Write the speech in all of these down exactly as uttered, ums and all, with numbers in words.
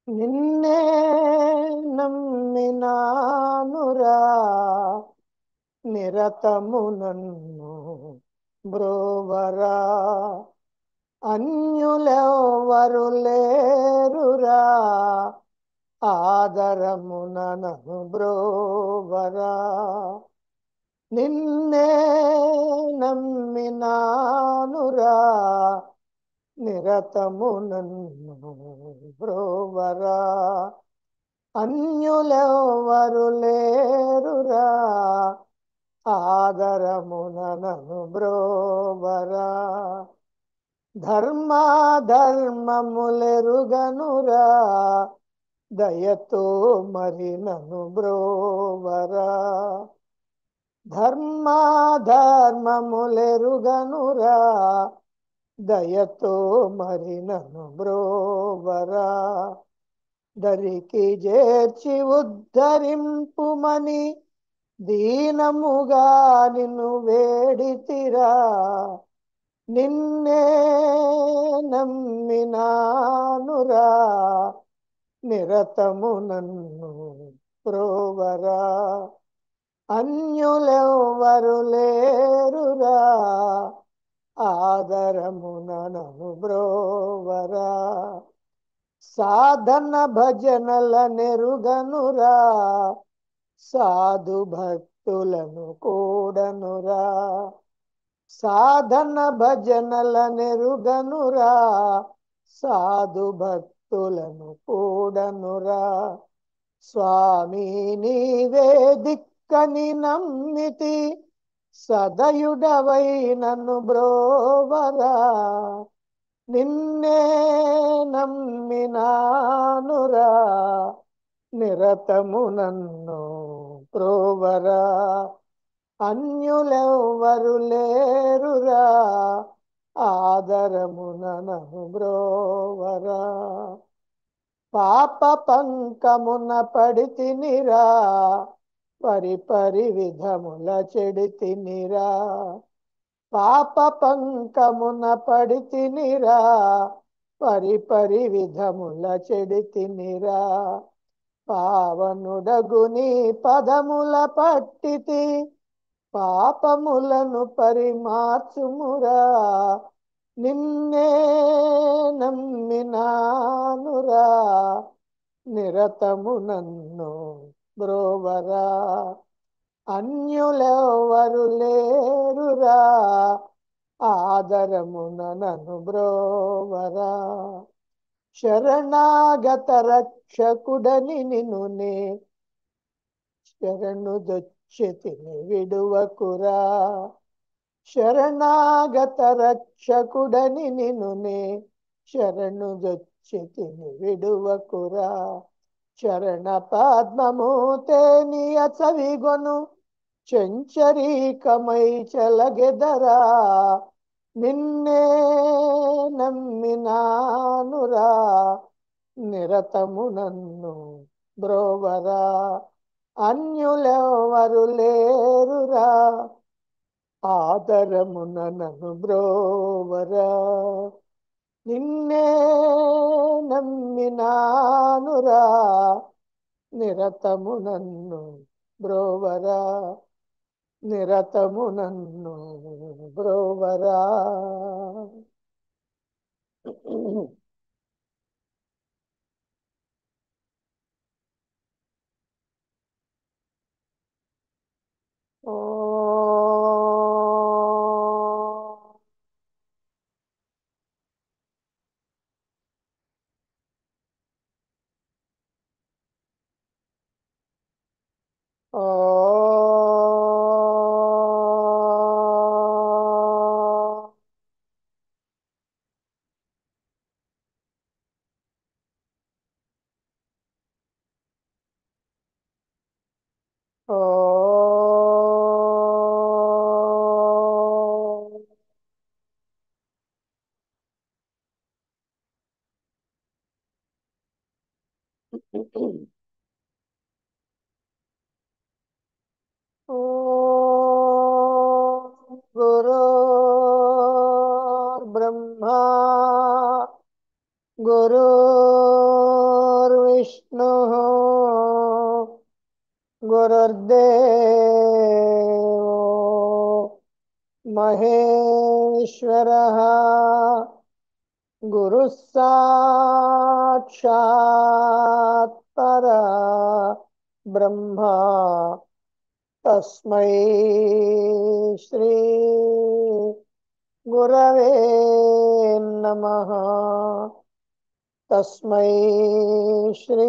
నిన్నే నమ్మినానురా నిరతము నన్ను బ్రోవరా అన్యులెవ్వరు లేరురా ఆదరమున నన్ను బ్రోవరా నిన్నే నమ్మినానురా నిరతము నన్ను బ్రోవరా అన్యులెవ్వరు లేరురా ఆదరమున నన్ను బ్రోవరా ధర్మాధర్మములెరుగనురా దయతో మరి నన్ను బ్రోవరా ధర్మాధర్మములెరుగనురా దయతో మరి నన్ను బ్రోవరా దరికి చేర్చి ఉద్ధరింపుమని దీనముగా నిన్ను వేడితిరా నిన్నే నమ్మినానురా నిరతము నన్ను బ్రోవరా అన్యులెవ్వరు లేరురా ఆదరమున నన్ను బ్రోవరా సాధన భజనల నెరుగనురా సాధు భక్తులను కూడనురా సాధన భజనల నెరుగనురా సాధు భక్తులను కూడనురా స్వామి నీవే దిక్కని నమ్మితి సదయుడవై నన్ను బ్రోవరా నిన్నే నమ్మినానురా నిరతము నన్ను బ్రోవరా అన్యులెవ్వరు లేరురా ఆదరమున నన్ను బ్రోవరా పాప పంకమున పడితినిరా పరి పరి విధముల చెడితినిరా పాప పంకమున పడితినిరా పరి పరి విధముల చెడితినిరా పావనుడగుని పదముల పట్టితి పాపములను పరిమార్చుమురా నిన్నే నమ్మినానురా నిరతము నన్ను బ్రోవరా అన్యులెవ్వరు లేరురా ఆదరమున నన్ను బ్రోవరా శరణాగత రక్షకుడని నిన్నునే శరణు దొచ్చితిని విడువకురా శరణాగత రక్షకుడని నిన్నునే శరణు దొచ్చితిని విడువకురా చరణ పద్మము తేనియ చవిగొను చెంచరీకమై చలగెదరా నిన్నే నమ్మినానురా నిరతము నన్ను బ్రోవరా అన్యులెవ్వరు లేరురా ఆదరమున నన్ను బ్రోవరా నిన్నే నమ్మినానురా నిరతము నన్ను బ్రోవరా నిరతము నన్ను బ్రోవరా ఓ ఓ ఓ గురు బ్రహ్మా गुरुर्विष्णुः गुरुर्देवो महेश्वरः गुरुः साक्षात् परा ब्रह्मा तस्मै श्री गुरवे नमः तस्मै श्री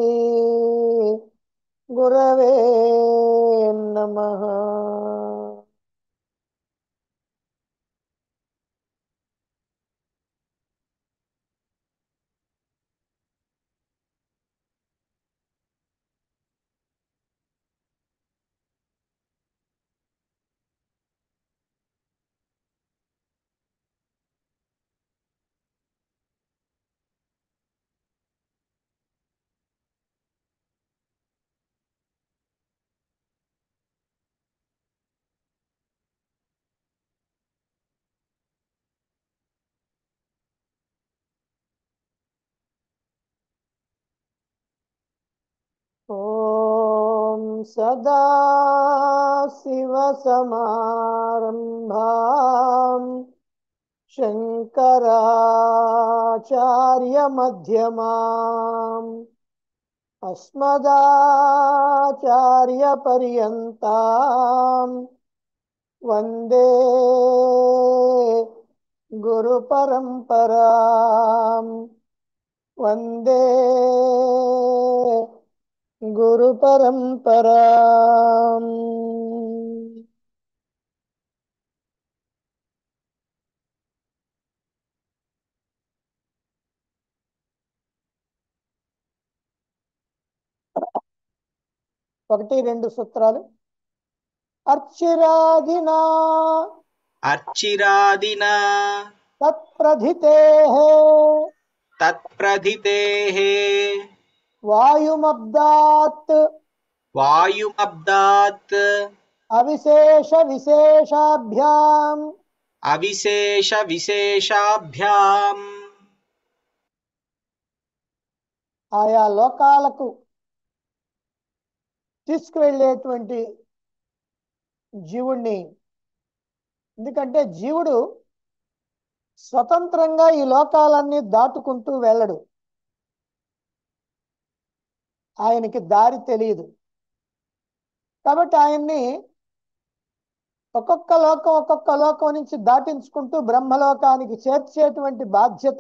गुरवे नमः। ॐ सदाशिवसमारम्भाम् शङ्कराचार्यमध्यमाम् अस्मदाचार्यपर्यन्ताम् वन्दे गुरुपरम्पराम् वन्दे गुरुपरम्पराम्। ఒకటి రెండు సూత్రాలు. అర్చిరాదినా अर्चिरादिना తత్ప్రధితేః तत्प्रधितेः వాయుమబ్దాత్ वायुमब्दात् అవిశేష విశేషాభ్యాం अविशेषविशेषाभ्याम् ఆయా లోకాలకు తీసుకువెళ్ళేటువంటి జీవుణ్ణి. ఎందుకంటే జీవుడు స్వతంత్రంగా ఈ లోకాలన్నీ దాటుకుంటూ వెళ్ళడు, ఆయనకి దారి తెలియదు. కాబట్టి ఆయన్ని ఒక్కొక్క లోకం ఒక్కొక్క లోకం నుంచి దాటించుకుంటూ బ్రహ్మలోకానికి చేర్చేటువంటి బాధ్యత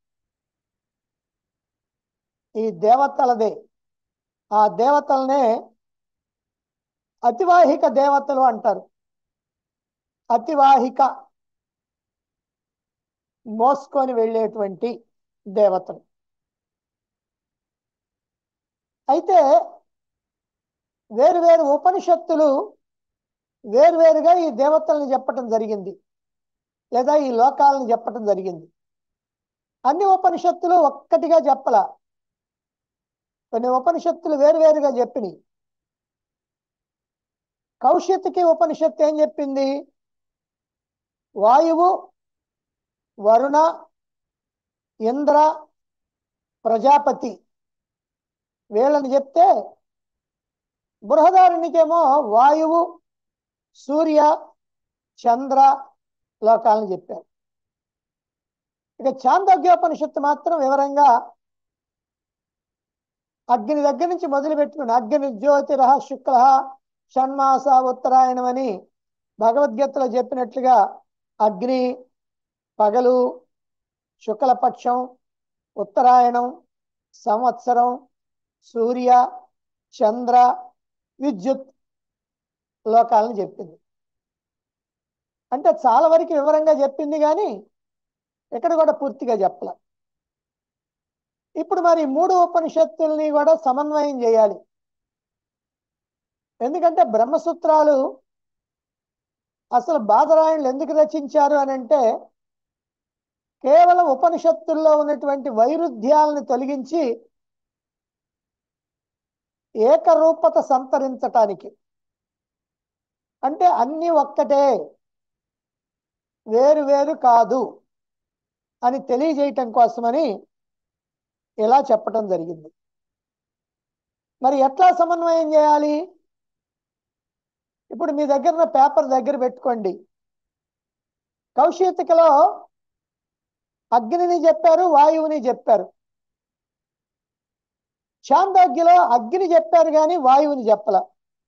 ఈ దేవతలదే. ఆ దేవతలనే అతివాహిక దేవతలు అంటారు. అతివాహిక మోసుకొని వెళ్ళేటువంటి దేవతలు. అయితే వేరు వేరు ఉపనిషత్తులు వేరువేరుగా ఈ దేవతల్ని చెప్పటం జరిగింది, లేదా ఈ లోకాలను చెప్పటం జరిగింది. అన్ని ఉపనిషత్తులు ఒక్కటిగా చెప్పలా, కొన్ని ఉపనిషత్తులు వేరువేరుగా చెప్పినాయి. కౌశితకి ఉపనిషత్తు ఏం చెప్పింది? వాయువు, వరుణ, ఇంద్ర, ప్రజాపతి వీళ్ళని చెప్తే, బృహదారణ్యకేమో వాయువు, సూర్య, చంద్ర లోకాలను చెప్పారు. ఇక చాందోగ్యోపనిషత్తు మాత్రం వివరంగా అగ్ని దగ్గర నుంచి మొదలు పెట్టుకుని అగ్ని జ్యోతిర శుక్ల షణ్మాస ఉత్తరాయణం అని భగవద్గీతలో చెప్పినట్లుగా అగ్ని పగలు, శుక్లపక్షం, ఉత్తరాయణం సంవత్సరం, సూర్య, చంద్ర, విద్యుత్ లోకాలను చెప్పింది. అంటే చాలా వరకు వివరంగా చెప్పింది, కానీ ఇక్కడ కూడా పూర్తిగా చెప్పలే. ఇప్పుడు మరి మూడు ఉపనిషత్తుల్ని కూడా సమన్వయం చేయాలి. ఎందుకంటే బ్రహ్మసూత్రాలు అసలు బాదరాయణులు ఎందుకు రచించారు అని అంటే, కేవలం ఉపనిషత్తుల్లో ఉన్నటువంటి వైరుధ్యాలను తొలగించి ఏకరూపత సంతరించటానికి. అంటే అన్నీ ఒక్కటే, వేరు వేరు కాదు అని తెలియజేయటం కోసమని ఇలా చెప్పటం జరిగింది. మరి ఎట్లా సమన్వయం చేయాలి? ఇప్పుడు మీ దగ్గర ఉన్న పేపర్ దగ్గర పెట్టుకోండి. కౌశితికలో అగ్నిని చెప్పారు, వాయువుని చెప్పారు. ఛాందోగ్యలో అగ్ని చెప్పారు కానీ వాయువుని చెప్పల.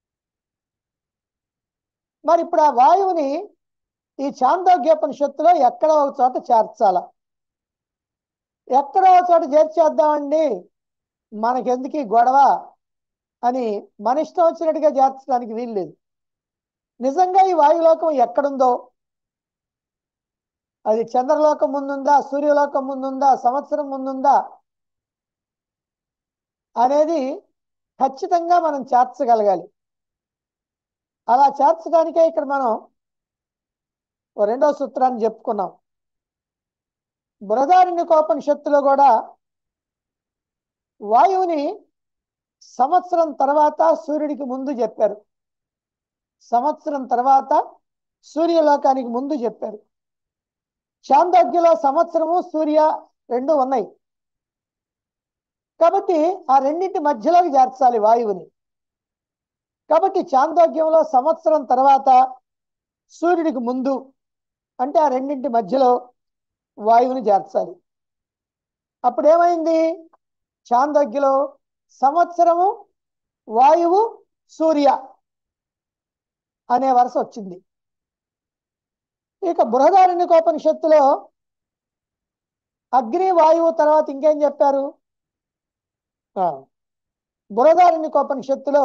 మరి ఇప్పుడు ఆ వాయువుని ఈ ఛాందోగ్యోపనిషత్తులో ఎక్కడో ఒక చోట చేర్చాల. ఎక్కడో ఒక చోట చేర్చేద్దామండి, మనకెందుకు ఈ గొడవ అని మన ఇష్టం వచ్చినట్టుగా చేర్చడానికి వీల్లేదు. నిజంగా ఈ వాయులోకం ఎక్కడుందో, అది చంద్రలోకం ముందుందా, సూర్యలోకం ముందుందా, సంవత్సరం ముందుందా అనేది ఖచ్చితంగా మనం చేర్చగలగాలి. అలా చేర్చడానికే ఇక్కడ మనం ఓ రెండో సూత్రాన్ని చెప్పుకున్నాం. బృహదారణ్యకోపనిషత్తులో కూడా వాయువుని సంవత్సరం తర్వాత సూర్యుడికి ముందు చెప్పారు, సంవత్సరం తర్వాత సూర్యలోకానికి ముందు చెప్పారు. ఛాందోగ్యలో సంవత్సరము సూర్య రెండు ఉన్నాయి కాబట్టి ఆ రెండింటి మధ్యలోకి చేర్చాలి వాయువుని. కాబట్టి ఛాందోగ్యంలో సంవత్సరం తర్వాత సూర్యుడికి ముందు అంటే ఆ రెండింటి మధ్యలో వాయువుని చేర్చాలి. అప్పుడు ఏమైంది? ఛాందోగ్యలో సంవత్సరము, వాయువు, సూర్య అనే వరుస వచ్చింది. ఇక బృహదారణ్యకోపనిషత్తులో అగ్ని, వాయువు తర్వాత ఇంకేం చెప్పారు? బృహదారణ్యకోపనిషత్తులో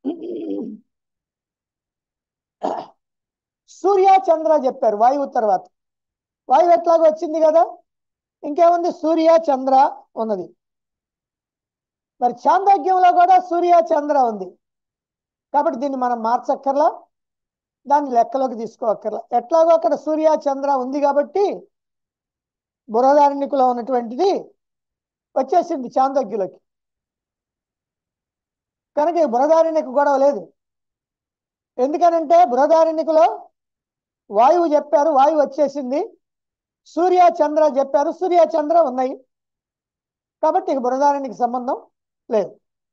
సూర్య, చంద్ర చెప్పారు వాయువు తర్వాత. వాయువు ఎట్లాగో వచ్చింది కదా, ఇంకేముంది? సూర్య, చంద్ర ఉన్నది. మరి ఛాందోగ్యంలో కూడా సూర్య, చంద్ర ఉంది కాబట్టి దీన్ని మనం మార్చక్కర్లా, దాన్ని లెక్కలోకి తీసుకోవక్కర్లా. ఎట్లాగో అక్కడ సూర్య, చంద్ర ఉంది కాబట్టి బృహదారణ్యకులో ఉన్నటువంటిది వచ్చేసింది ఛాందోగ్యులకి. కనుక ఈ బృహదారణ్యకు గొడవ లేదు. ఎందుకనంటే బృహదారణ్యకులో వాయువు చెప్పారు, వాయువు వచ్చేసింది. సూర్య, చంద్ర చెప్పారు, సూర్య, చంద్ర ఉన్నాయి కాబట్టి ఇక బృహదారణ్యకి సంబంధం లేదు.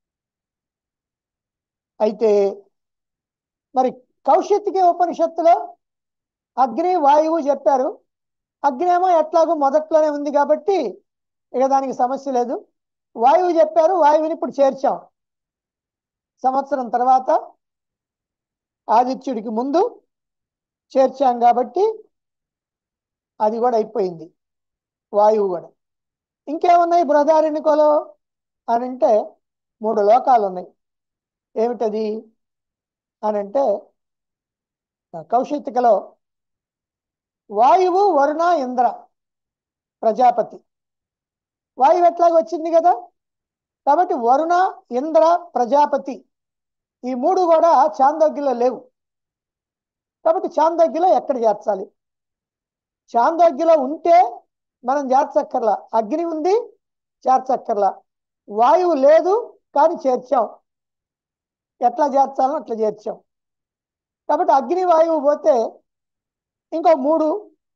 అయితే మరి కౌశితికి ఉపనిషత్తులో అగ్ని, వాయువు చెప్పారు. అగ్ని ఏమో ఎట్లాగో మొదట్లోనే ఉంది కాబట్టి ఇక దానికి సమస్య లేదు. వాయువు చెప్పారు, వాయువుని ఇప్పుడు చేర్చాం. సంవత్సరం తర్వాత ఆదిత్యుడికి ముందు చేర్చాం కాబట్టి అది కూడా అయిపోయింది, వాయువు కూడా. ఇంకేమున్నాయి బృహదారణ్యకులో అని అంటే మూడు లోకాలు ఉన్నాయి. ఏమిటది అని అంటే కౌశితికలో వాయువు, వరుణ, ఇంద్ర, ప్రజాపతి. వాయువు ఎట్లాగో వచ్చింది కదా కాబట్టి వరుణ, ఇంద్ర, ప్రజాపతి ఈ మూడు కూడా ఛాందోగ్యలో లేవు కాబట్టి ఛాందోగ్యలో ఎక్కడ చేర్చాలి? ఛాందోగ్యలో ఉంటే మనం చేర్చక్కర్లా, అగ్ని ఉంది చేర్చక్కర్లా. వాయువు లేదు కానీ చేర్చాం, ఎట్లా చేర్చాలో అట్లా చేర్చాం. కాబట్టి అగ్ని, వాయువు పోతే ఇంకో మూడు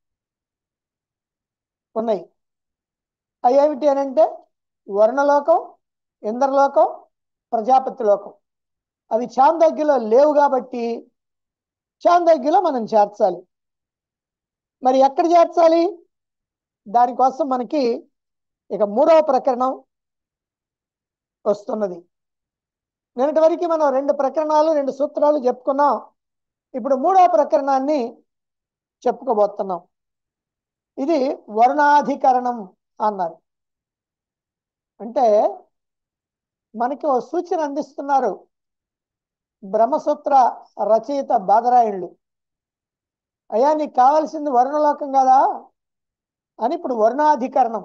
ఉన్నాయి. అవి ఏమిటి అని అంటే వర్ణలోకం, ఇంద్రలోకం, ప్రజాపతి లోకం. అవి ఛాందోగ్యలో లేవు కాబట్టి ఛాందోగ్యలో మనం చేర్చాలి. మరి ఎక్కడ చేర్చాలి? దానికోసం మనకి ఇక మూడవ ప్రకరణం వస్తున్నది. నిన్నటి వరకు మనం రెండు ప్రకరణాలు, రెండు సూత్రాలు చెప్పుకున్నాం. ఇప్పుడు మూడవ ప్రకరణాన్ని చెప్పుకోబోతున్నాం. ఇది వరుణాధికరణం అన్నారు. అంటే మనకి ఓ సూచన అందిస్తున్నారు బ్రహ్మసూత్ర రచయిత బాదరాయణులు. అయ్యా నీకు కావాల్సింది వరుణలోకం కదా అని ఇప్పుడు వరుణాధికరణం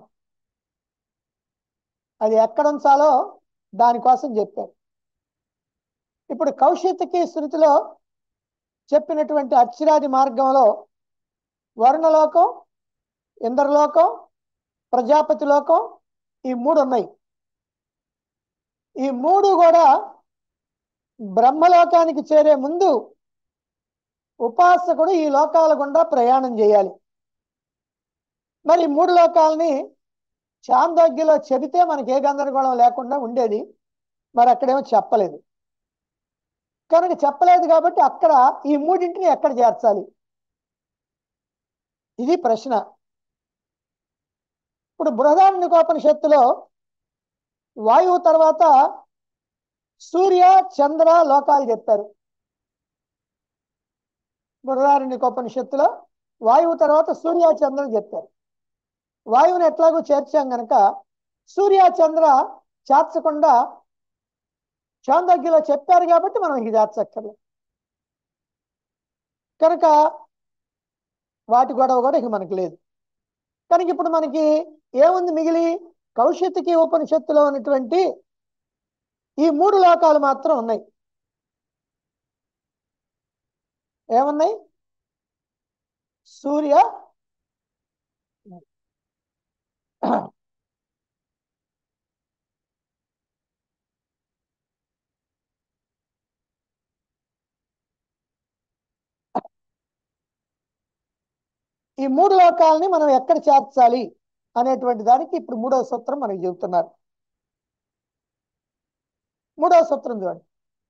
అది ఎక్కడ ఉంచాలో దానికోసం చెప్పారు. ఇప్పుడు కౌశితకి శృతిలో చెప్పినటువంటి అక్షరాది మార్గంలో వరుణలోకం, ఇంద్రలోకం, ప్రజాపతి లోకం ఈ మూడు ఉన్నాయి. ఈ మూడు కూడా బ్రహ్మలోకానికి చేరే ముందు ఉపాసకుడు ఈ లోకాల గుండా ప్రయాణం చేయాలి. మరి మూడు లోకాలని చాందోగ్యలో చెబితే మనకి ఏ గందరగోళం లేకుండా ఉండేది. మరి అక్కడేమో చెప్పలేదు. కనుక చెప్పలేదు కాబట్టి అక్కడ ఈ మూడింటిని ఎక్కడ చేర్చాలి, ఇది ప్రశ్న. ఇప్పుడు బృహదారణ్యకోపనిషత్తులో వాయువు తర్వాత సూర్య చంద్ర లోకాలు చెప్పారు. బృహదారణ్యకోపనిషత్తులో వాయువు తర్వాత సూర్య చంద్రులు చెప్పారు. వాయువుని ఎట్లాగో చేర్చాం గనక సూర్య చంద్ర చేర్చకుండా చాందోగ్యలో చెప్పారు కాబట్టి మనం ఇది చేర్చక్కర్లేదు. కనుక వాటి గొడవ కూడా ఇక మనకి లేదు. కనుక ఇప్పుడు మనకి ఏముంది మిగిలి, కౌశితకి ఉపనిషత్తులో ఉన్నటువంటి ఈ మూడు లోకాలు మాత్రం ఉన్నాయి. ఏమున్నాయి? సూర్య ఈ మూడు లోకాలని మనం ఎక్కడ చేర్చాలి అనేటువంటి దానికి ఇప్పుడు మూడవ సూత్రం మనకి చెబుతున్నారు. మూడవ సూత్రం చూడండి.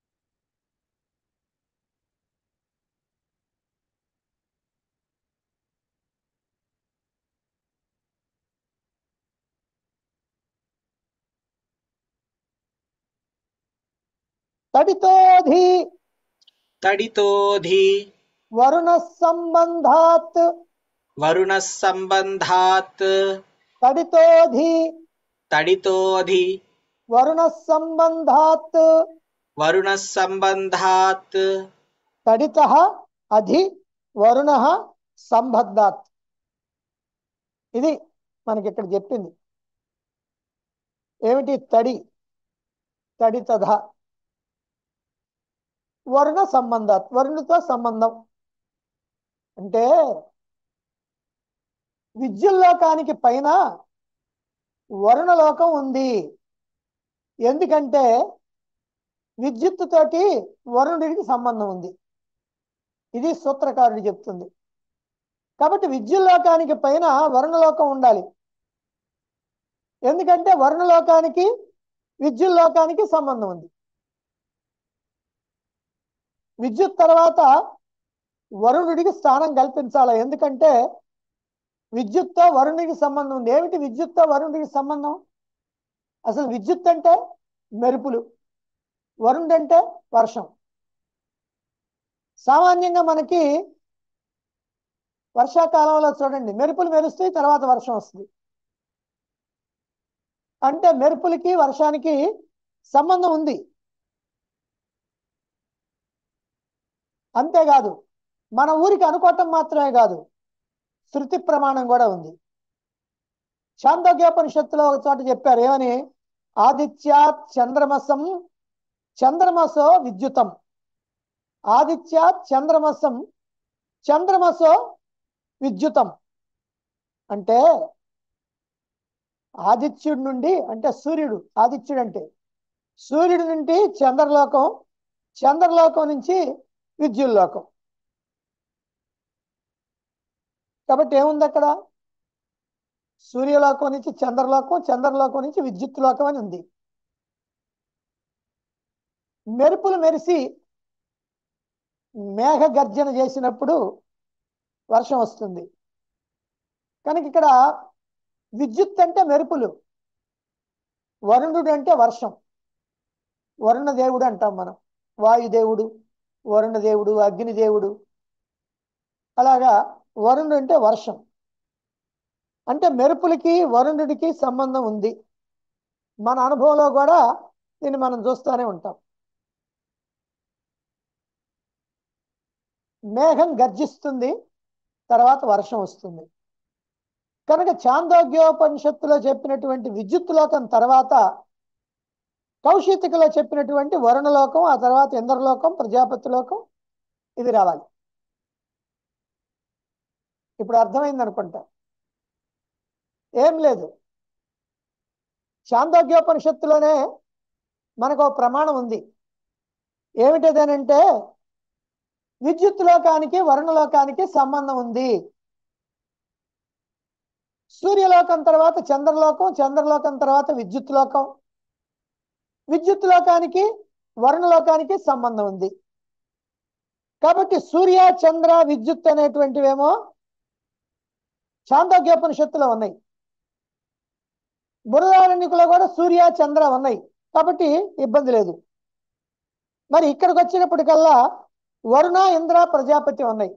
తడితోధి తడితోధి వరుణ సంబంధాత్ వరుణः సంబంధాత్ తడితోధి తడితోధి వరుణ సంబంధాత్ వరుణः సంబంధాత్ తడితః అధి వరుణః సంబద్ధాత్. ఇది మనకి ఇక్కడ చెప్పింది. ఏమిటి? తడి తడితధ వరుణ సంబంధాత్, వరుణుతో సంబంధం. అంటే విద్యుల్లోకానికి పైన వరుణలోకం ఉంది. ఎందుకంటే విద్యుత్తు తోటి వరుణుడికి సంబంధం ఉంది. ఇది సూత్రకారుడు చెప్తుంది. కాబట్టి విద్యుల్లోకానికి పైన వరుణలోకం ఉండాలి. ఎందుకంటే వరుణలోకానికి విద్యుల్లోకానికి సంబంధం ఉంది. విద్యుత్ తర్వాత వరుణుడికి స్థానం కల్పించాలి. ఎందుకంటే విద్యుత్తో వరుణుడికి సంబంధం ఉంది. ఏమిటి విద్యుత్తో వరుణుడికి సంబంధం? అసలు విద్యుత్ అంటే మెరుపులు, వరుణుడు అంటే వర్షం. సామాన్యంగా మనకి వర్షాకాలంలో చూడండి, మెరుపులు మెరుస్తాయి, తర్వాత వర్షం వస్తుంది. అంటే మెరుపులకి వర్షానికి సంబంధం ఉంది. అంతేకాదు, మన ఊరికి అనుకోవటం మాత్రమే కాదు, శృతి ప్రమాణం కూడా ఉంది. చాందోగ్యోపనిషత్తులో ఒక చోట చెప్పారు. ఏమని? ఆదిత్యాత్ చంద్రమసం చంద్రమసో విద్యుతం, ఆదిత్యాత్ చంద్రమసం చంద్రమసో విద్యుతం. అంటే ఆదిత్యుడి నుండి, అంటే సూర్యుడు, ఆదిత్యుడు అంటే సూర్యుడి నుండి చంద్రలోకం, చంద్రలోకం నుంచి విద్యుల్లోకం. కాబట్టి ఏముంది అక్కడ? సూర్యలోకం నుంచి చంద్రలోకం, చంద్రలోకం నుంచి విద్యుత్ లోకం అని ఉంది. మెరుపులు మెరిసి మేఘ గర్జన చేసినప్పుడు వర్షం వస్తుంది. కనుక ఇక్కడ విద్యుత్ అంటే మెరుపులు, వరుణుడు అంటే వర్షం. వరుణ దేవుడు అంటాం మనం. వాయుదేవుడు, వరుణదేవుడు, అగ్నిదేవుడు. అలాగా వరుణుడు అంటే వర్షం. అంటే మెరుపులకి వరుణుడికి సంబంధం ఉంది. మన అనుభవంలో కూడా దీన్ని మనం చూస్తూనే ఉంటాం. మేఘం గర్జిస్తుంది, తర్వాత వర్షం వస్తుంది. కనుక చాందోగ్యోపనిషత్తులో చెప్పినటువంటి విద్యుత్ లోకం తర్వాత కౌశితికలో చెప్పినటువంటి వరుణలోకం, ఆ తర్వాత ఇంద్రలోకం, ప్రజాపతి లోకం, ఇవి రావాలి. ఇప్పుడు అర్థమైంది అనుకుంటా. ఏం లేదు, చాందోగ్యోపనిషత్తులోనే మనకు ఒక ప్రమాణం ఉంది. ఏమిటదేనంటే విద్యుత్ లోకానికి వరుణలోకానికి సంబంధం ఉంది. సూర్యలోకం తర్వాత చంద్రలోకం, చంద్రలోకం తర్వాత విద్యుత్ లోకం, విద్యుత్ లోకానికి వరుణలోకానికి సంబంధం ఉంది. కాబట్టి సూర్య చంద్ర విద్యుత్ అనేటువంటివేమో చాందోగ్యోపనిషత్తులో ఉన్నాయి. బృహదారణ్యకులో కూడా సూర్య చంద్ర ఉన్నాయి, కాబట్టి ఇబ్బంది లేదు. మరి ఇక్కడికి వచ్చినప్పటికల్లా వరుణ ఇంద్ర ప్రజాపతి ఉన్నాయి.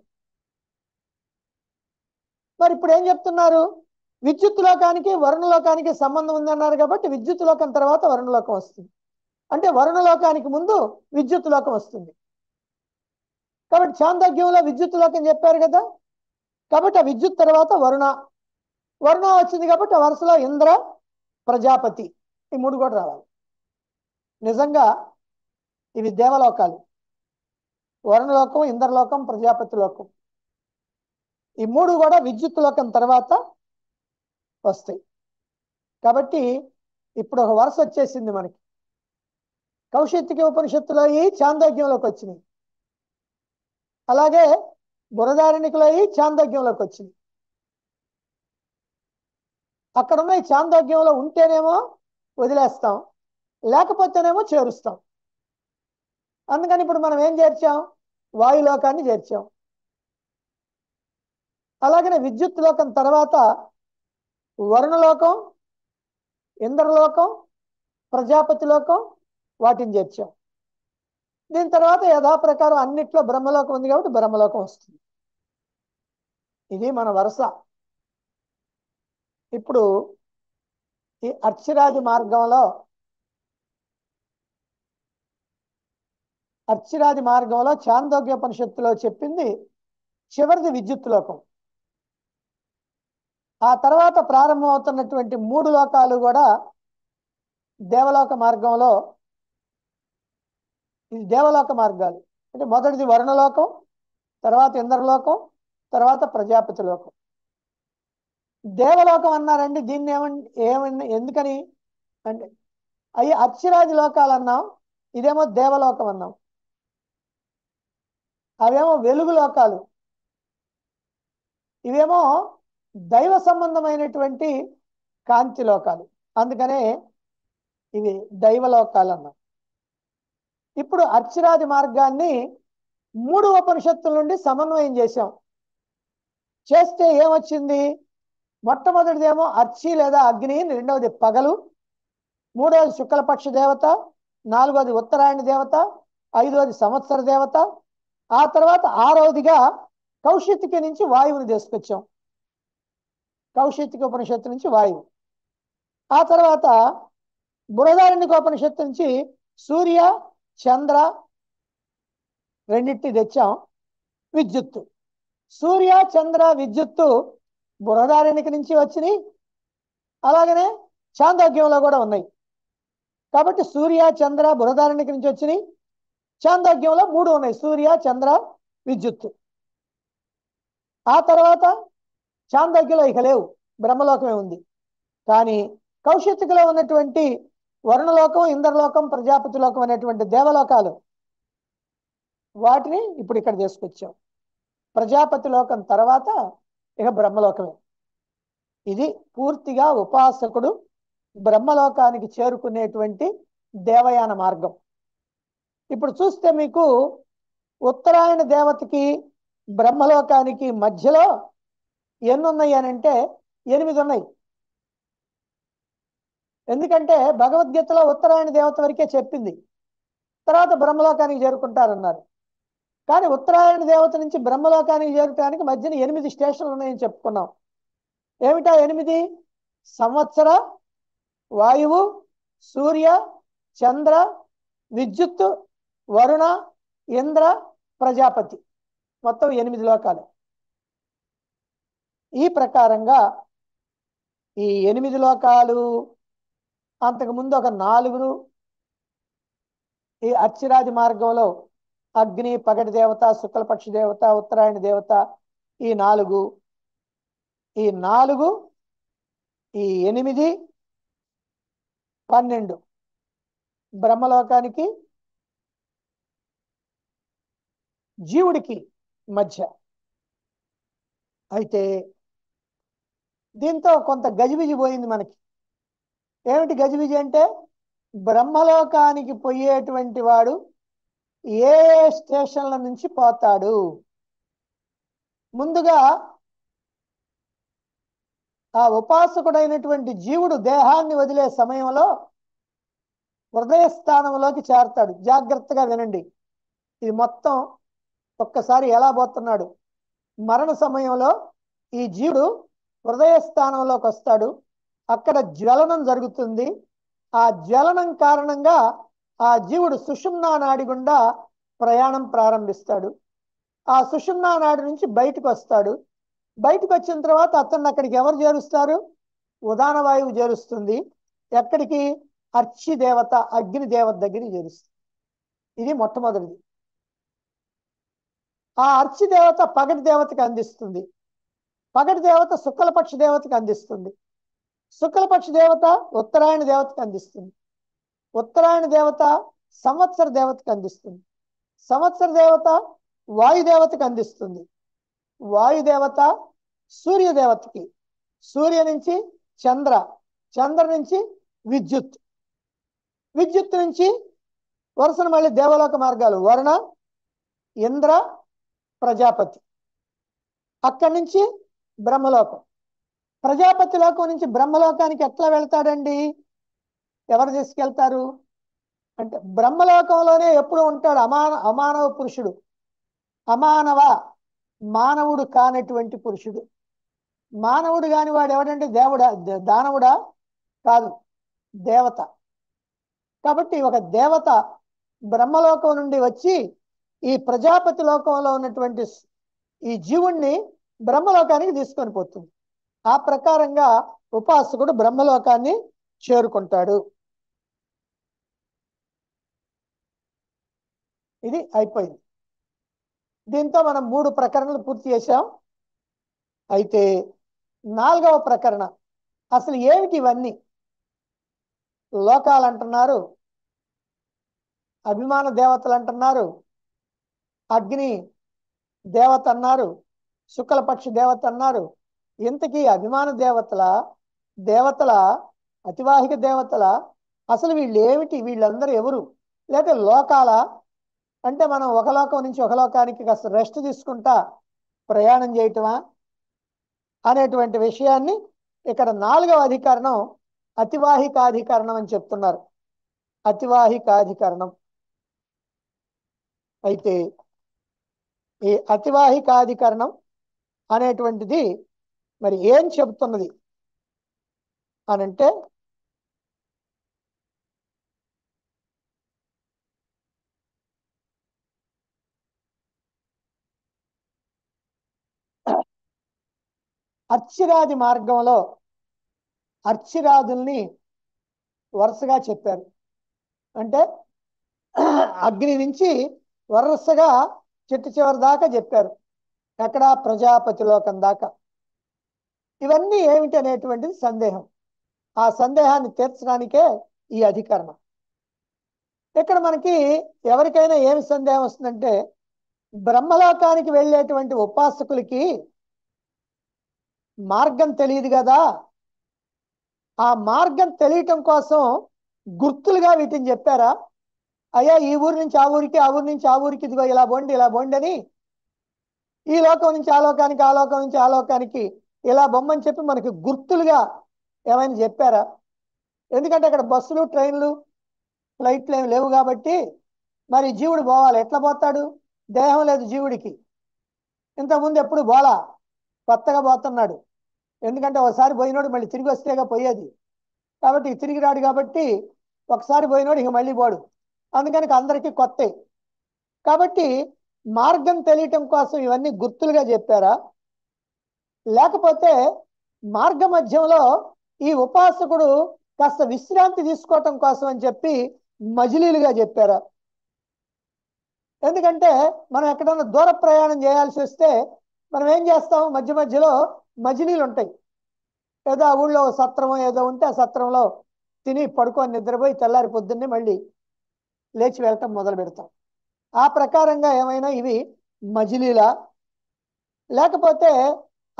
మరి ఇప్పుడు ఏం చెప్తున్నారు? విద్యుత్ లోకానికి వరుణలోకానికి సంబంధం ఉందన్నారు కాబట్టి విద్యుత్ లోకం తర్వాత వరుణలోకం వస్తుంది. అంటే వరుణలోకానికి ముందు విద్యుత్ లోకం వస్తుంది. కాబట్టి చాందోగ్యంలో విద్యుత్ లోకం చెప్పారు కదా, కాబట్టి ఆ విద్యుత్ తర్వాత వరుణ, వరుణ వచ్చింది కాబట్టి ఆ వరుసలో ఇంద్ర ప్రజాపతి ఈ మూడు కూడా రావాలి. నిజంగా ఇవి దేవలోకాలు. వరుణలోకం, ఇంద్రలోకం, ప్రజాపతి లోకం ఈ మూడు కూడా విద్యుత్ లోకం తర్వాత వస్తాయి. కాబట్టి ఇప్పుడు ఒక వరుస వచ్చేసింది మనకి. కౌశితిక ఉపనిషత్తులో ఈ చాందోగ్యంలోకి వచ్చినాయి, అలాగే బృహదారణ్యకులో ఈ చాందోగ్యంలోకి వచ్చినాయి. అక్కడ ఉన్న ఈ చాందోగ్యంలో ఉంటేనేమో వదిలేస్తాం, లేకపోతేనేమో చేరుస్తాం. అందుకని ఇప్పుడు మనం ఏం చేర్చాం? వాయులోకాన్ని చేర్చాం. అలాగనే విద్యుత్ లోకం తర్వాత వరుణలోకం, ఇంద్రలోకం, ప్రజాపతి లోకం వాటిని చేర్చాం. దీని తర్వాత యథాప్రకారం అన్నిట్లో బ్రహ్మలోకం ఉంది కాబట్టి బ్రహ్మలోకం వస్తుంది. ఇది మన వరుస. ఇప్పుడు ఈ అర్చిరాది మార్గంలో అర్చిరాది మార్గంలో చాందోగ్యోపనిషత్తులో చెప్పింది చివరిది విద్యుత్ లోకం. ఆ తర్వాత ప్రారంభమవుతున్నటువంటి మూడు లోకాలు కూడా దేవలోక మార్గంలో, ఇది దేవలోక మార్గాలు. అంటే మొదటిది వరుణలోకం, తర్వాత ఇంద్రలోకం, తర్వాత ప్రజాపతి లోకం. దేవలోకం అన్నారండి. దీన్ని ఏమని ఏమని ఎందుకని అంటే అవి అర్చిరాది లోకాలు అన్నాం, ఇదేమో దేవలోకం అన్నాం. అవేమో వెలుగు లోకాలు, ఇవేమో దైవ సంబంధమైనటువంటి కాంతి లోకాలు. అందుకనే ఇవి దైవలోకాలు అన్నాం. ఇప్పుడు అర్చిరాది మార్గాన్ని మూడు ఉపనిషత్తుల నుండి సమన్వయం చేశాం. చేస్తే ఏమొచ్చింది? మొట్టమొదటిదేమో అర్చి లేదా అగ్ని, రెండవది పగలు, మూడవది శుక్లపక్ష దేవత, నాలుగవది ఉత్తరాయణ దేవత, ఐదవది సంవత్సర దేవత, ఆ తర్వాత ఆరవదిగా కౌశితికి నుంచి వాయువుని తీసుకొచ్చాం. కౌశితిక ఉపనిషత్తు నుంచి వాయువు. ఆ తర్వాత బృహదారణ్యక ఉపనిషత్తు నుంచి సూర్య చంద్ర రెండింటిని తెచ్చాం. విద్యుత్తు, సూర్య చంద్ర విద్యుత్తు బృహదారణ్యక నుంచి వచ్చినాయి, అలాగనే చాందోగ్యంలో కూడా ఉన్నాయి. కాబట్టి సూర్య చంద్ర బృహదారణ్యక నుంచి వచ్చినాయి, చాందోగ్యంలో మూడు ఉన్నాయి, సూర్య చంద్ర విద్యుత్తు. ఆ తర్వాత చాందోగ్యంలో ఇక లేవు, బ్రహ్మలోకమే ఉంది. కానీ కౌశితికలో ఉన్నటువంటి వరుణలోకం, ఇంద్రలోకం, ప్రజాపతి లోకం అనేటువంటి దేవలోకాలు, వాటిని ఇప్పుడు ఇక్కడ తీసుకొచ్చాం. ప్రజాపతి లోకం తర్వాత ఇక బ్రహ్మలోకమే. ఇది పూర్తిగా ఉపాసకుడు బ్రహ్మలోకానికి చేరుకునేటువంటి దేవయాన మార్గం. ఇప్పుడు చూస్తే మీకు ఉత్తరాయణ దేవతకి బ్రహ్మలోకానికి మధ్యలో ఎన్ని ఉన్నాయి అని అంటే ఎనిమిది ఉన్నాయి. ఎందుకంటే భగవద్గీతలో ఉత్తరాయణ దేవత వరకే చెప్పింది, తర్వాత బ్రహ్మలోకానికి చేరుకుంటారన్నారు. కానీ ఉత్తరాయణ దేవత నుంచి బ్రహ్మలోకానికి చేరుకోవడానికి మధ్యన ఎనిమిది స్టేషన్లు ఉన్నాయని చెప్పుకున్నాం. ఏమిటా ఎనిమిది? సంవత్సర, వాయువు, సూర్య, చంద్ర, విద్యుత్తు, వరుణ, ఇంద్ర, ప్రజాపతి, మొత్తం ఎనిమిది లోకాలు. ఈ ప్రకారంగా ఈ ఎనిమిది లోకాలు, అంతకుముందు ఒక నాలుగు ఈ అర్చిరాది మార్గంలో అగ్ని, పగటి దేవత, శుక్లపక్ష దేవత, ఉత్తరాయణ దేవత, ఈ నాలుగు ఈ నాలుగు ఈ ఎనిమిది పన్నెండు బ్రహ్మలోకానికి జీవుడికి మధ్య. అయితే దీంతో కొంత గజిబిజి పోయింది మనకి. ఏమిటి గజిబిజి అంటే, బ్రహ్మలోకానికి పోయేటువంటి వాడు ఏ స్టేషన్ల నుంచి పోతాడు? ముందుగా ఆ ఉపాసకుడైనటువంటి జీవుడు దేహాన్ని వదిలే సమయంలో హృదయ స్థానంలోకి చేరతాడు. జాగ్రత్తగా వినండి, ఇది మొత్తం ఒక్కసారి ఎలా పోతున్నాడు. మరణ సమయంలో ఈ జీవుడు హృదయ స్థానంలోకి వస్తాడు. అక్కడ జ్వలనం జరుగుతుంది. ఆ జ్వలనం కారణంగా ఆ జీవుడు సుషుమ్నా నాడి గుండా ప్రయాణం ప్రారంభిస్తాడు. ఆ సుషుమ్నా నాడి నుంచి బయటకు వస్తాడు. బయటకు వచ్చిన తర్వాత అతన్ని అక్కడికి ఎవరు చేరుస్తారు? ఉదాన వాయువు చేరుస్తుంది. ఎక్కడికి? అర్చి దేవత, అగ్ని దేవత దగ్గరికి చేరుస్తుంది. ఇది మొట్టమొదటిది. ఆ అర్చి దేవత పగటి దేవతకి అందిస్తుంది. పగటి దేవత శుక్లపక్ష దేవతకి అందిస్తుంది. శుక్లపక్ష దేవత ఉత్తరాయణ దేవతకి అందిస్తుంది. ఉత్తరాయణ దేవత సంవత్సర దేవతకి అందిస్తుంది. సంవత్సర దేవత వాయుదేవతకి అందిస్తుంది. వాయుదేవత సూర్యదేవతకి, సూర్య నుంచి చంద్ర, చంద్ర నుంచి విద్యుత్, విద్యుత్ నుంచి వరుసన మళ్ళీ దేవలోక మార్గాలు వరుణ, ఇంద్ర, ప్రజాపతి. అక్కడి నుంచి బ్రహ్మలోకం. ప్రజాపతి లోకం నుంచి బ్రహ్మలోకానికి ఎట్లా వెళ్తాడండి? ఎవరు తీసుకెళ్తారు అంటే, బ్రహ్మలోకంలోనే ఎప్పుడు ఉంటాడు అమాన అమానవ పురుషుడు. అమానవ మానవుడు కానటువంటి పురుషుడు. మానవుడు కాని వాడు ఎవడంటే దేవుడా? దానవుడా? కాదు, దేవత. కాబట్టి ఒక దేవత బ్రహ్మలోకం నుండి వచ్చి ఈ ప్రజాపతి లోకంలో ఉన్నటువంటి ఈ జీవుణ్ణి బ్రహ్మలోకానికి తీసుకొని పోతుంది. ఆ ప్రకారంగా ఉపాసకుడు బ్రహ్మలోకాన్ని చేరుకుంటాడు. ఇది అయిపోయింది. దీంతో మనం మూడు ప్రకరణలు పూర్తి చేశాం. అయితే నాలుగవ ప్రకరణ, అసలు ఏమిటి ఇవన్నీ? లోకాలు అంటున్నారు, అభిమాన దేవతలు అంటున్నారు, అగ్ని దేవత అన్నారు, శుక్లపక్ష దేవత అన్నారు. ఇంతకీ అభిమాన దేవతల దేవతల అతివాహిక దేవతల అసలు వీళ్ళు ఏమిటి? వీళ్ళందరూ ఎవరు? లేకపోతే లోకాల అంటే మనం ఒక లోకం నుంచి ఒక లోకానికి కాస్త రెస్ట్ తీసుకుంటా ప్రయాణం చేయటమా అనేటువంటి విషయాన్ని ఇక్కడ నాలుగవ అధికరణం అతివాహికాధికరణం అని చెప్తున్నారు. అతివాహికాధికరణం. అయితే ఈ అతివాహికాధికరణం అనేటువంటిది మరి ఏం చెబుతున్నది అనంటే, అర్చిరాది మార్గంలో అర్చిరాదుల్ని వరుసగా చెప్పారు. అంటే అగ్ని నుంచి వరుసగా చిట్ట చివరి దాకా చెప్పారు. ఎక్కడ? ప్రజాపతి లోకం దాకా. ఇవన్నీ ఏమిటి అనేటువంటిది సందేహం. ఆ సందేహాన్ని తీర్చడానికే ఈ అధికరణం. ఇక్కడ మనకి ఎవరికైనా ఏమి సందేహం వస్తుందంటే, బ్రహ్మలోకానికి వెళ్ళేటువంటి ఉపాసకులకి మార్గం తెలియదు కదా, ఆ మార్గం తెలియటం కోసం గుర్తులుగా వీటిని చెప్పారా? అయ్యా ఈ ఊరి నుంచి ఆ ఊరికి, ఆ ఊరి నుంచి ఆ ఊరికి, ఇదిగో ఇలా బొండి ఇలా బొండి అని, ఈ లోకం నుంచి ఆ లోకానికి, ఆ లోకం నుంచి ఆ లోకానికి ఇలా బొమ్మని చెప్పి మనకి గుర్తులుగా ఏమైనా చెప్పారా? ఎందుకంటే అక్కడ బస్సులు, ట్రైన్లు, ఫ్లైట్లు ఏమి లేవు కాబట్టి మరి జీవుడు పోవాలి. ఎట్లా పోతాడు? దేహం లేదు జీవుడికి. ఇంతకుముందు ఎప్పుడు పోలా, కొత్తగా పోతున్నాడు. ఎందుకంటే ఒకసారి పోయినోడు మళ్ళీ తిరిగి వస్తేగా పోయేది. కాబట్టి తిరిగి రాడు. కాబట్టి ఒకసారి పోయినోడు ఇక మళ్ళీ పోడు. అందుకని అందరికీ కొత్తే. కాబట్టి మార్గం తెలియటం కోసం ఇవన్నీ గుర్తులుగా చెప్పారా? లేకపోతే మార్గ మధ్యంలో ఈ ఉపాసకుడు కాస్త విశ్రాంతి తీసుకోవటం కోసం అని చెప్పి మజిలీలుగా చెప్పారా? ఎందుకంటే మనం ఎక్కడన్నా దూర ప్రయాణం చేయాల్సి వస్తే మనం ఏం చేస్తాం? మధ్య మధ్యలో మజిలీలు ఉంటాయి. ఏదో ఆ ఊళ్ళో సత్రం ఏదో ఉంటే ఆ సత్రంలో తిని పడుకొని నిద్రపోయి తెల్లారి పొద్దున్నే మళ్ళీ లేచి వెళ్ళటం మొదలు పెడతాం. ఆ ప్రకారంగా ఏమైనా ఇవి మజిలీలా? లేకపోతే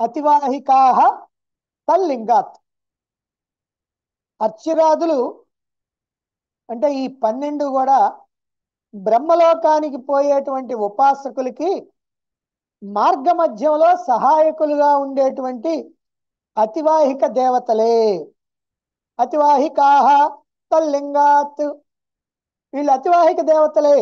అతివాహికాహ తల్లింగాత్. అర్చిరాదులు అంటే ఈ పన్నెండు కూడా బ్రహ్మలోకానికి పోయేటువంటి ఉపాసకులకి మార్గ మధ్యంలో సహాయకులుగా ఉండేటువంటి అతివాహిక దేవతలే. అతివాహికాహ తల్లింగాత్, వీళ్ళు అతివాహిక దేవతలే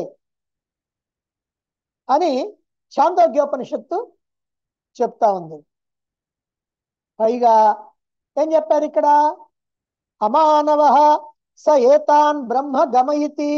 అని ఛాందోగ్యోపనిషత్తు చెప్తా ఉంది. పైగా ఏం చెప్పారు ఇక్కడ? అమానవ స ఏతాన్ బ్రహ్మ గమయతి.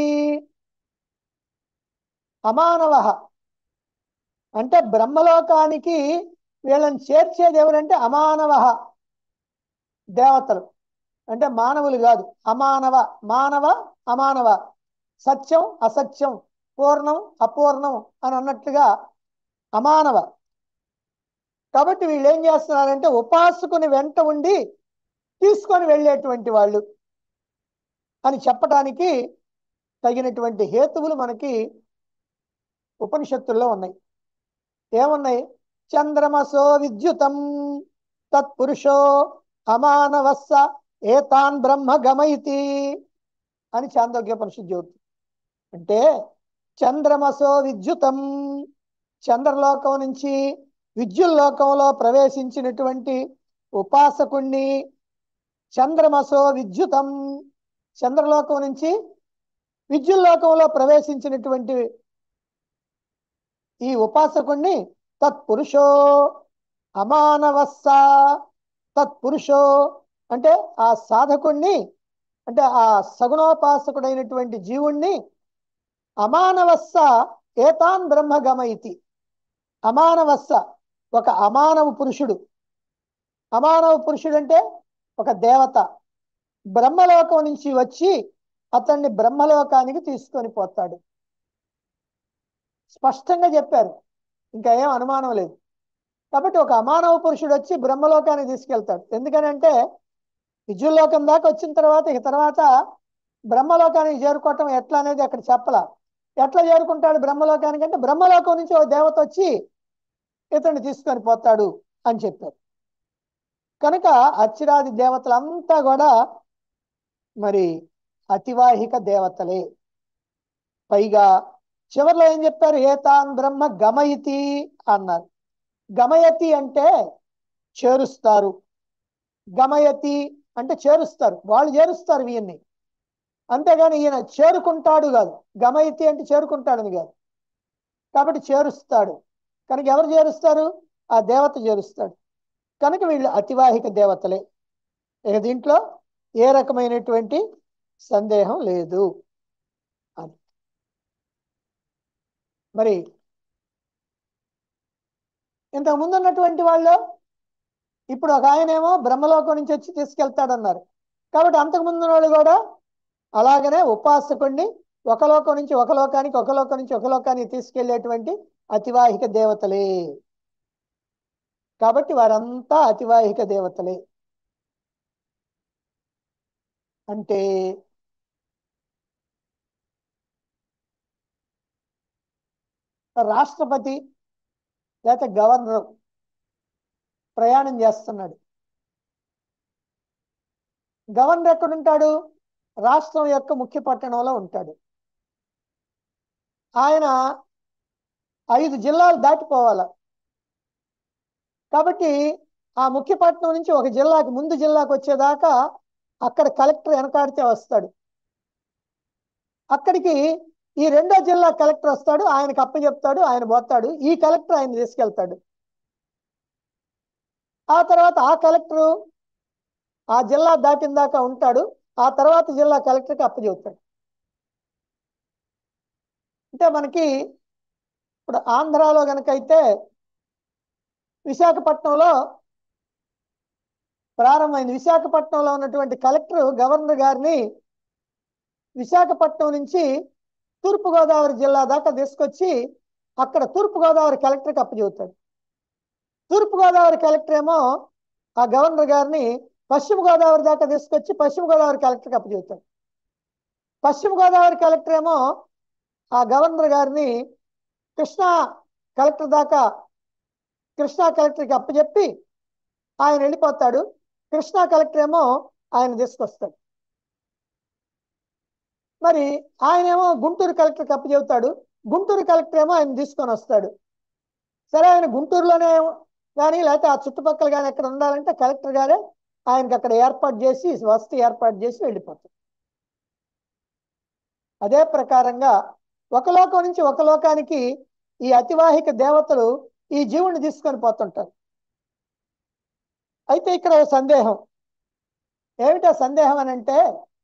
అమానవ అంటే బ్రహ్మలోకానికి వీళ్ళని చేర్చేది ఎవరంటే అమానవ దేవతలు, అంటే మానవులు కాదు. అమానవ, మానవ అమానవ, సత్యం అసత్యం, పూర్ణం అపూర్ణం అని అన్నట్లుగా అమానవ. కాబట్టి వీళ్ళు ఏం చేస్తున్నారంటే ఉపాసకుని వెంట ఉండి తీసుకొని వెళ్ళేటువంటి వాళ్ళు అని చెప్పడానికి తగినటువంటి హేతువులు మనకి ఉపనిషత్తుల్లో ఉన్నాయి. ఏమున్నాయి? చంద్రమసో విద్యుతం తత్పురుషో అమానవస్స ఏతాన్ బ్రహ్మ గమయతి అని ఛాందోగ్యోపనిషత్తు చెబుతుంది. అంటే చంద్రమసో విద్యుతం, చంద్రలోకం నుంచి విద్యుల్లోకంలో ప్రవేశించినటువంటి ఉపాసకుణ్ణి, చంద్రమసో విద్యుతం, చంద్రలోకం నుంచి విద్యుల్లోకంలో ప్రవేశించినటువంటి ఈ ఉపాసకుణ్ణి తత్పురుషో అమానవస్స, తత్పురుషో అంటే ఆ సాధకుణ్ణి, అంటే ఆ సగుణోపాసకుడైనటువంటి జీవుణ్ణి అమానవస్స ఏతాన్ బ్రహ్మ గమయితి. అమానవస్స ఒక అమానవ పురుషుడు. అమానవ పురుషుడు అంటే ఒక దేవత బ్రహ్మలోకం నుంచి వచ్చి అతన్ని బ్రహ్మలోకానికి తీసుకొని పోతాడు. స్పష్టంగా చెప్పారు, ఇంకా ఏం అనుమానం లేదు. కాబట్టి ఒక అమానవ పురుషుడు వచ్చి బ్రహ్మలోకానికి తీసుకెళ్తాడు. ఎందుకనంటే విద్యుల్లోకం దాకా వచ్చిన తర్వాత ఇక తర్వాత బ్రహ్మలోకానికి చేరుకోవటం ఎట్లా అనేది అక్కడ చెప్పలా. ఎట్లా చేరుకుంటాడు బ్రహ్మలోకానికి అంటే బ్రహ్మలోకం నుంచి ఒక దేవత వచ్చి ఇతన్ని తీసుకొని పోతాడు అని చెప్పారు. కనుక అచ్చిరాది దేవతలంతా కూడా మరి అతివాహిక దేవతలే. పైగా చివరిలో ఏం చెప్పారు? ఏతాన్ బ్రహ్మ గమయతి అన్నారు. గమయతి అంటే చేరుస్తారు, గమయతి అంటే చేరుస్తారు, వాళ్ళు చేరుస్తారు వీయన్ని. అంతేగాని ఈయన చేరుకుంటాడు కాదు. గమయతి అంటే చేరుకుంటాడని కాదు. కాబట్టి చేరుస్తాడు. కనుక ఎవరు చేరుస్తారు? ఆ దేవత చేరుస్తాడు. కనుక వీళ్ళు అతివాహిక దేవతలే. ఇక దీంట్లో ఏ రకమైనటువంటి సందేహం లేదు అని. మరి ఇంతకు ముందు ఉన్నటువంటి వాళ్ళు ఇప్పుడు ఒక ఆయనేమో బ్రహ్మలోకం నుంచి వచ్చి తీసుకెళ్తాడన్నారు. కాబట్టి అంతకుముందు వాళ్ళు కూడా అలాగనే ఉపాసకుడిని ఒక లోకం నుంచి ఒక లోకానికి, ఒక లోకం నుంచి ఒక లోకానికి తీసుకెళ్లేటువంటి అతివాహిక దేవతలే. కాబట్టి వారంతా అతివాహిక దేవతలే. అంటే రాష్ట్రపతి లేకపోతే గవర్నర్ ప్రయాణం చేస్తున్నాడు. గవర్నర్ ఎక్కడుంటాడు? రాష్ట్రం యొక్క ముఖ్య పట్టణంలో ఉంటాడు. ఆయన ఐదు జిల్లాలు దాటిపోవాలి. కాబట్టి ఆ ముఖ్య పట్టణం నుంచి ఒక జిల్లాకి, ముందు జిల్లాకు వచ్చేదాకా అక్కడ కలెక్టర్ వెనకాడితే వస్తాడు. అక్కడికి ఈ రెండో జిల్లా కలెక్టర్ వస్తాడు, ఆయనకు అప్పచెప్తాడు, ఆయన పోతాడు. ఈ కలెక్టర్ ఆయన తీసుకెళ్తాడు. ఆ తర్వాత ఆ కలెక్టరు ఆ జిల్లా దాటిన దాకా ఉంటాడు. ఆ తర్వాత జిల్లా కలెక్టర్కి అప్పచెప్తాడు. అంటే మనకి ఇప్పుడు ఆంధ్రాలో కనుకైతే విశాఖపట్నంలో ప్రారంభమైంది. విశాఖపట్నంలో ఉన్నటువంటి కలెక్టర్ గవర్నర్ గారిని విశాఖపట్నం నుంచి తూర్పుగోదావరి జిల్లా దాకా తీసుకొచ్చి అక్కడ తూర్పుగోదావరి కలెక్టర్కి అప్పచెబుతాడు. తూర్పుగోదావరి కలెక్టర్ ఏమో ఆ గవర్నర్ గారిని పశ్చిమ గోదావరి దాకా తీసుకొచ్చి పశ్చిమ గోదావరి కలెక్టర్కి అప్పచెబుతాడు. పశ్చిమ గోదావరి కలెక్టర్ ఏమో ఆ గవర్నర్ గారిని కృష్ణా కలెక్టర్ దాకా కృష్ణా కలెక్టర్కి అప్పచెప్పి ఆయన వెళ్ళిపోతాడు. కృష్ణా కలెక్టర్ ఏమో ఆయన తీసుకొస్తాడు. మరి ఆయనేమో గుంటూరు కలెక్టర్కి అప్పచెబుతాడు. గుంటూరు కలెక్టర్ ఏమో ఆయన తీసుకొని వస్తాడు. సరే, ఆయన గుంటూరులోనే కానీ లేకపోతే ఆ చుట్టుపక్కల కానీ ఎక్కడ ఉండాలంటే కలెక్టర్ గారే ఆయనకి అక్కడ ఏర్పాటు చేసి వసతి ఏర్పాటు చేసి వెళ్ళిపోతాడు. అదే ప్రకారంగా ఒక లోకం నుంచి ఒక లోకానికి ఈ అతివాహిక దేవతలు ఈ జీవుని తీసుకొని పోతుంటారు. అయితే ఇక్కడ ఓ సందేహం. ఏమిటా సందేహం అని అంటే,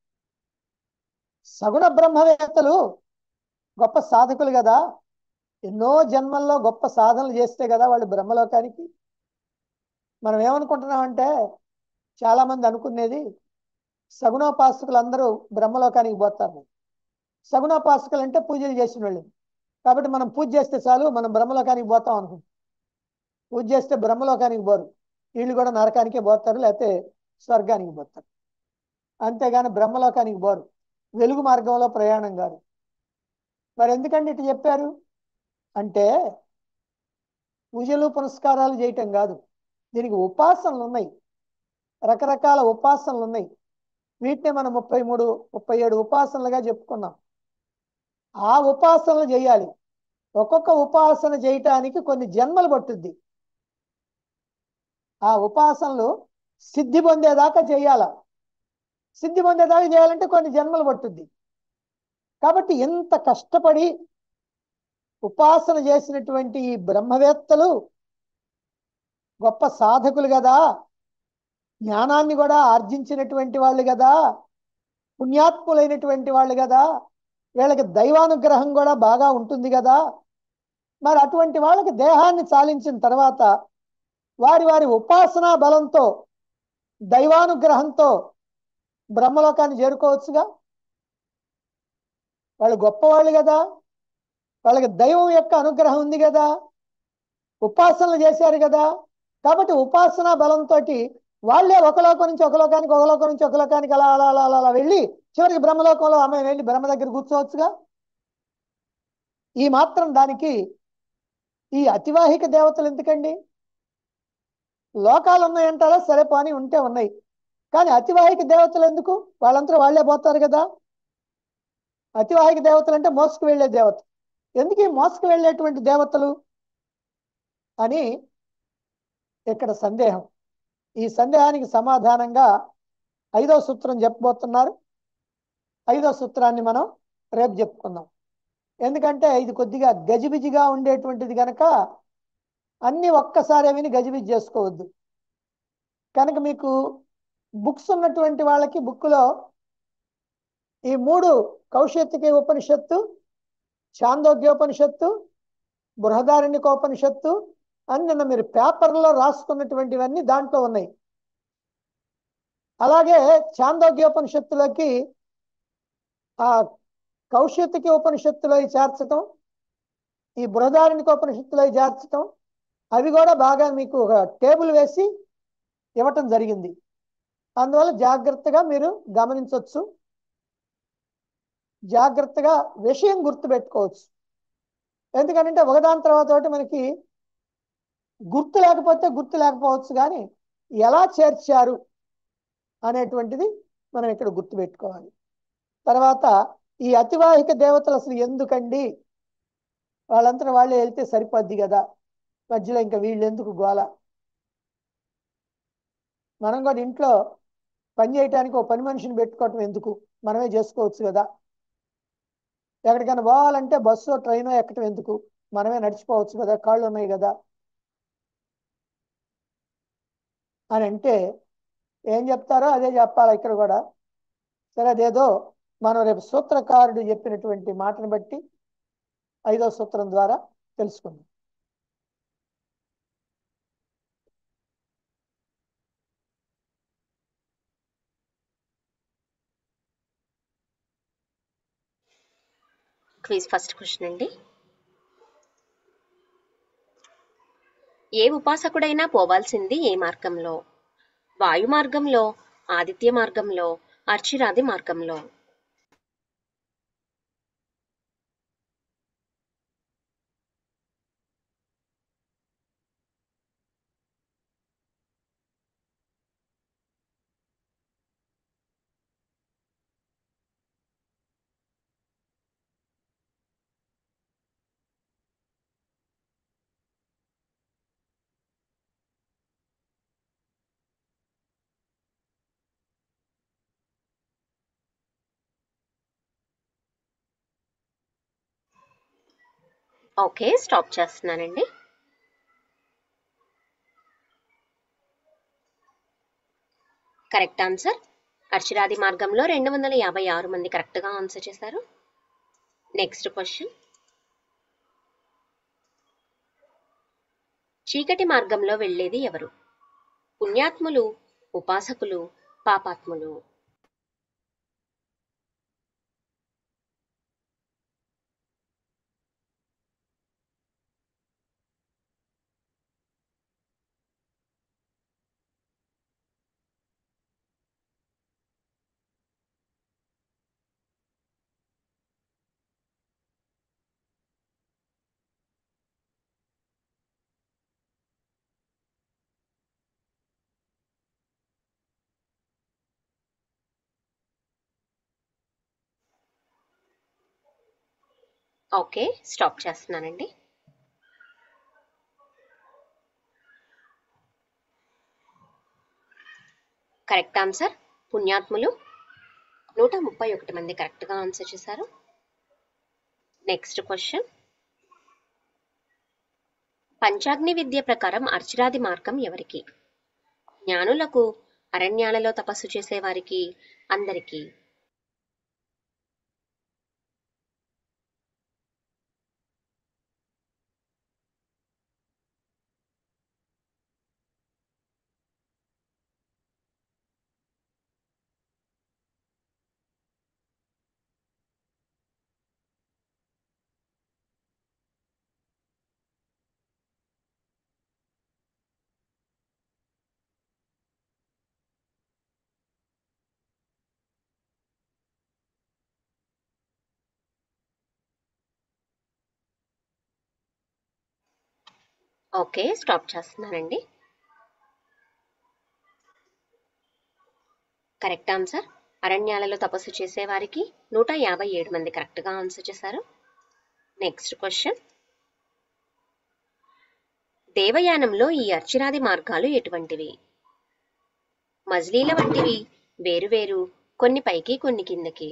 సగుణ బ్రహ్మవేత్తలు గొప్ప సాధకులు కదా, ఎన్నో జన్మల్లో గొప్ప సాధనలు చేస్తే కదా వాళ్ళు బ్రహ్మలోకానికి. మనం ఏమనుకుంటున్నామంటే, చాలా మంది అనుకునేది సగుణోపాసకులు అందరూ బ్రహ్మలోకానికి పోతారు. సగుణోపాసకులు అంటే పూజలు చేసిన వాళ్ళు, కాబట్టి మనం పూజ చేస్తే చాలు మనం బ్రహ్మలోకానికి పోతాం అనుకుంటాం. పూజ చేస్తే బ్రహ్మలోకానికి పోరు, వీళ్ళు కూడా నరకానికే పోతారు, లేకపోతే స్వర్గానికి పోతారు. అంతేగాని బ్రహ్మలోకానికి పోరు, వెలుగు మార్గంలో ప్రయాణం కాదు. మరి ఎందుకంటే ఇటు చెప్పారు అంటే, పూజలు పునస్కారాలు చేయటం కాదు, దీనికి ఉపాసనలు ఉన్నాయి, రకరకాల ఉపాసనలు ఉన్నాయి. వీటిని మనం ముప్పై మూడు ముప్పై ఏడు ఉపాసనలుగా చెప్పుకున్నాం. ఆ ఉపాసనలు చేయాలి. ఒక్కొక్క ఉపాసన చేయటానికి కొన్ని జన్మలు పట్టుద్ది. ఆ ఉపాసనలు సిద్ధి పొందేదాకా చేయాల. సిద్ధి పొందేదాకా చేయాలంటే కొన్ని జన్మలు పట్టుద్ది. కాబట్టి ఎంత కష్టపడి ఉపాసన చేసినటువంటి ఈ బ్రహ్మవేత్తలు గొప్ప సాధకులు కదా, జ్ఞానాన్ని కూడా ఆర్జించినటువంటి వాళ్ళు కదా, పుణ్యాత్ములైనటువంటి వాళ్ళు కదా, వీళ్ళకి దైవానుగ్రహం కూడా బాగా ఉంటుంది కదా. మరి అటువంటి వాళ్ళకి దేహాన్ని చాలించిన తర్వాత వారి వారి ఉపాసనా బలంతో దైవానుగ్రహంతో బ్రహ్మలోకాన్ని చేరుకోవచ్చుగా. వాళ్ళు గొప్పవాళ్ళు కదా, వాళ్ళకి దైవం యొక్క అనుగ్రహం ఉంది కదా, ఉపాసనలు చేశారు కదా. కాబట్టి ఉపాసనా బలంతో వాళ్ళే ఒక లోకం నుంచి ఒక లోకానికి, ఒక లోకం నుంచి ఒక లోకానికి అలా అలా అలా అలా వెళ్ళి చివరికి బ్రహ్మలోకంలో ఆమె వెళ్ళి బ్రహ్మ దగ్గర కూర్చోవచ్చుగా. ఈ మాత్రం దానికి ఈ అతివాహిక దేవతలు ఎందుకండి? లోకాలు ఉన్నాయంటారా, సరే పోనీ ఉంటే ఉన్నాయి, కానీ అతివాహిక దేవతలు ఎందుకు? వాళ్ళంతా వాళ్లే పోతారు కదా. అతివాహిక దేవతలు అంటే మోసుకు వెళ్లే దేవత. ఎందుకు ఈ మోసుకు వెళ్ళేటువంటి దేవతలు అని ఇక్కడ సందేహం. ఈ సందేహానికి సమాధానంగా ఐదో సూత్రం చెప్పబోతున్నారు. ఐదో సూత్రాన్ని మనం రేపు చెప్పుకుందాం. ఎందుకంటే ఇది కొద్దిగా గజిబిజిగా ఉండేటువంటిది కనుక అన్ని ఒక్కసారి విని గజిబిజి చేసుకోవద్దు. కనుక మీకు బుక్స్ ఉన్నటువంటి వాళ్ళకి బుక్లో ఈ మూడు కౌశితకి ఉపనిషత్తు, ఛాందోగ్యోపనిషత్తు, బృహదారణ్యకోపనిషత్తు అని నిన్న మీరు పేపర్లో రాసుకున్నటువంటివన్నీ దాంట్లో ఉన్నాయి. అలాగే ఛాందోగ్యోపనిషత్తులోకి ఆ కౌశితకి ఉపనిషత్తులో చేర్చటం, ఈ బృహదారణ్యకోపనిషత్తులో చేర్చటం, అవి కూడా బాగా మీకు ఒక టేబుల్ వేసి ఇవ్వటం జరిగింది. అందువల్ల జాగ్రత్తగా మీరు గమనించవచ్చు, జాగ్రత్తగా విషయం గుర్తుపెట్టుకోవచ్చు. ఎందుకంటే ఒకదాని తర్వాత ఒకటి మనకి గుర్తు లేకపోతే గుర్తు లేకపోవచ్చు, కానీ ఎలా చేర్చారు అనేటువంటిది మనం ఇక్కడ గుర్తుపెట్టుకోవాలి. తర్వాత ఈ అతివాహిక దేవతలు అసలు ఎందుకండి, వాళ్ళంతా వాళ్ళే వెళ్తే సరిపోద్ది కదా, మధ్యలో ఇంకా వీళ్ళు ఎందుకు గోల. మనం కూడా ఇంట్లో పని చేయడానికి ఒక పని మనిషిని పెట్టుకోవటం ఎందుకు, మనమే చేసుకోవచ్చు కదా. ఎక్కడికైనా పోవాలంటే బస్సు ట్రైన్ ఎక్కటం ఎందుకు, మనమే నడిచిపోవచ్చు కదా, కాళ్ళు ఉన్నాయి కదా అని అంటే ఏం చెప్తారో అదే చెప్పాలి ఇక్కడ కూడా. సరే, అదేదో మనం రేపు సూత్రకారుడు చెప్పినటువంటి మాటను బట్టి ఐదో సూత్రం ద్వారా తెలుసుకుందాం. క్విజ్ ఫస్ట్ క్వశ్చన్ అండి. ఏ ఉపాసకుడైనా పోవాల్సింది ఏ మార్గంలో? వాయు మార్గంలో, ఆదిత్య మార్గంలో, అర్చిరాది మార్గంలో? ఓకే, స్టాప్ చేస్తున్నానండి. Correct answer. అర్చిరాది మార్గంలో రెండు వందల యాభై ఆరు మంది కరెక్ట్గా ఆన్సర్ చేశారు. Next question. చీకటి మార్గంలో వెళ్ళేది ఎవరు? పుణ్యాత్ములు, ఉపాసకులు, పాపాత్ములు. ఓకే, స్టాప్ చేస్తున్నానండి. కరెక్ట్ ఆన్సర్ పుణ్యాత్ములు. నూట ముప్పై ఒకటి మంది కరెక్ట్గా ఆన్సర్ చేశారు. Next question. పంచాగ్ని విద్య ప్రకారం అర్చిరాది మార్గం ఎవరికి? జ్ఞానులకు, అరణ్యాలలో తపస్సు చేసేవారికి, అందరికీ. ఓకే, స్టాప్ చేస్తున్నానండి. కరెక్ట్ ఆన్సర్ అరణ్యాలలో తపస్సు చేసేవారికి నూట యాభై ఏడు మంది కరెక్ట్గా ఆన్సర్ చేశారు. Next question. దేవయానంలో ఈ అర్చిరాది మార్గాలు ఎటువంటివి? మజిలీల వంటివి, వేరువేరు, కొన్ని పైకి కొన్ని కిందకి.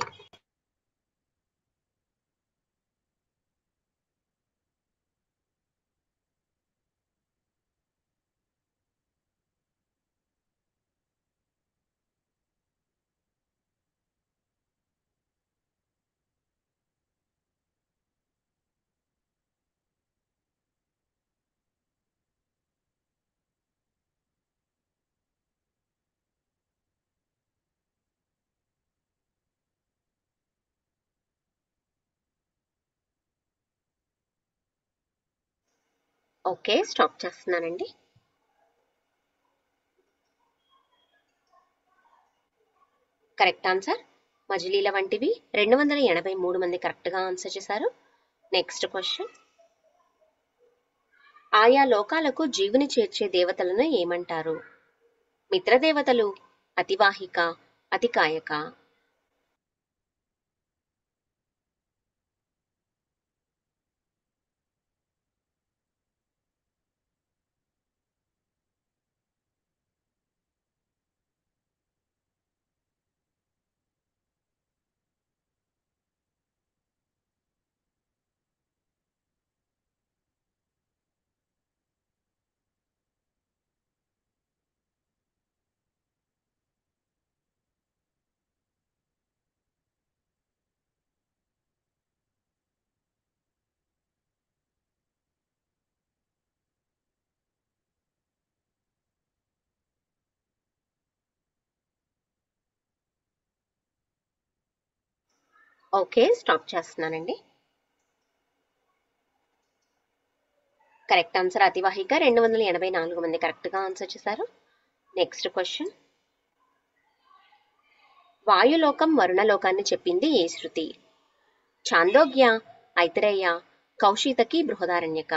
ఓకే, స్టాప్ చేస్తున్నానండి. కరెక్ట్ ఆన్సర్ మజిలీల వంటివి, రెండు వందల ఎనభై మూడు మంది కరెక్ట్గా ఆన్సర్ చేశారు. Next question. ఆయా లోకాలకు జీవుని చేర్చే దేవతలను ఏమంటారు? మిత్రదేవతలు, అతివాహిక, అతికాయక. ఓకే, స్టాప్ చేస్తున్నానండి. కరెక్ట్ ఆన్సర్ అతివాహిక, రెండు వందల ఎనభై నాలుగు మంది కరెక్ట్గా ఆన్సర్ చేశారు. Next question. వాయులోకం, వరుణలోకాన్ని చెప్పింది ఏ శృతి? చాందోగ్య, ఐతరేయ, కౌశితకి, బృహదారణ్యక.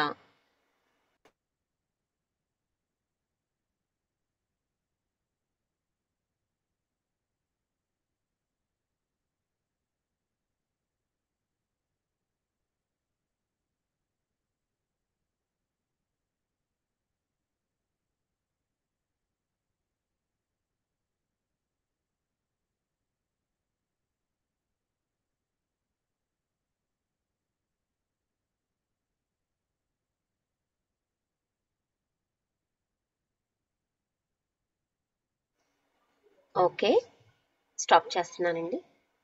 ఓకే, స్టాప్ చేస్తున్నానండి.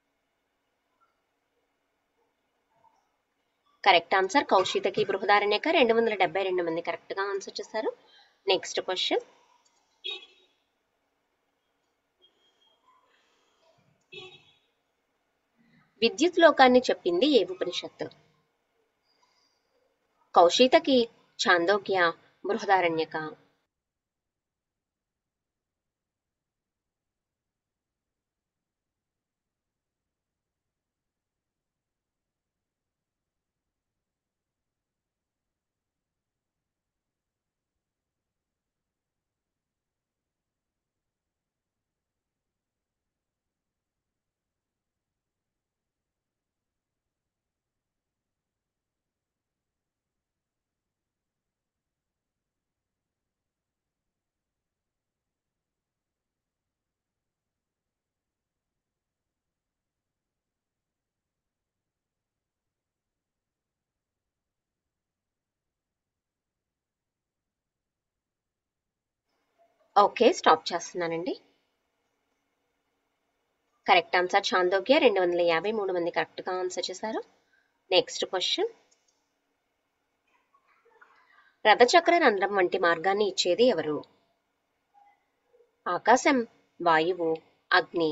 Correct answer Kaushitaki Brihadaranyaka. రెండు వందల డెబ్బై రెండు మంది కరెక్ట్గా ఆన్సర్ చేశారు. Next question. విద్యుత్ లోకాన్ని చెప్పింది ఏ ఉపనిషత్తు? కౌశితకి, ఛాందోగ్య, బృహదారణ్యక. ఓకే, స్టాప్ చేస్తున్నానండి. Correct answer Chandogya. రెండు వందల యాభై మూడు మంది కరెక్ట్గా ఆన్సర్ చేశారు. Next question. రథచక్ర రంధ్రం వంటి మార్గాన్ని ఇచ్చేది ఎవరు? ఆకాశం, వాయువు, అగ్ని.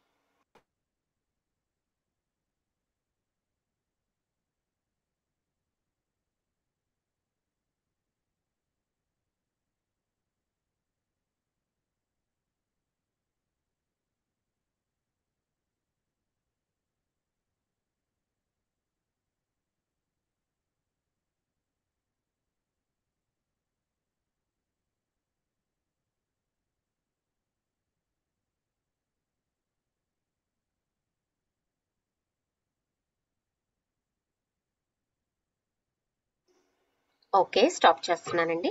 ఓకే, స్టాప్ చేస్తున్నానండి.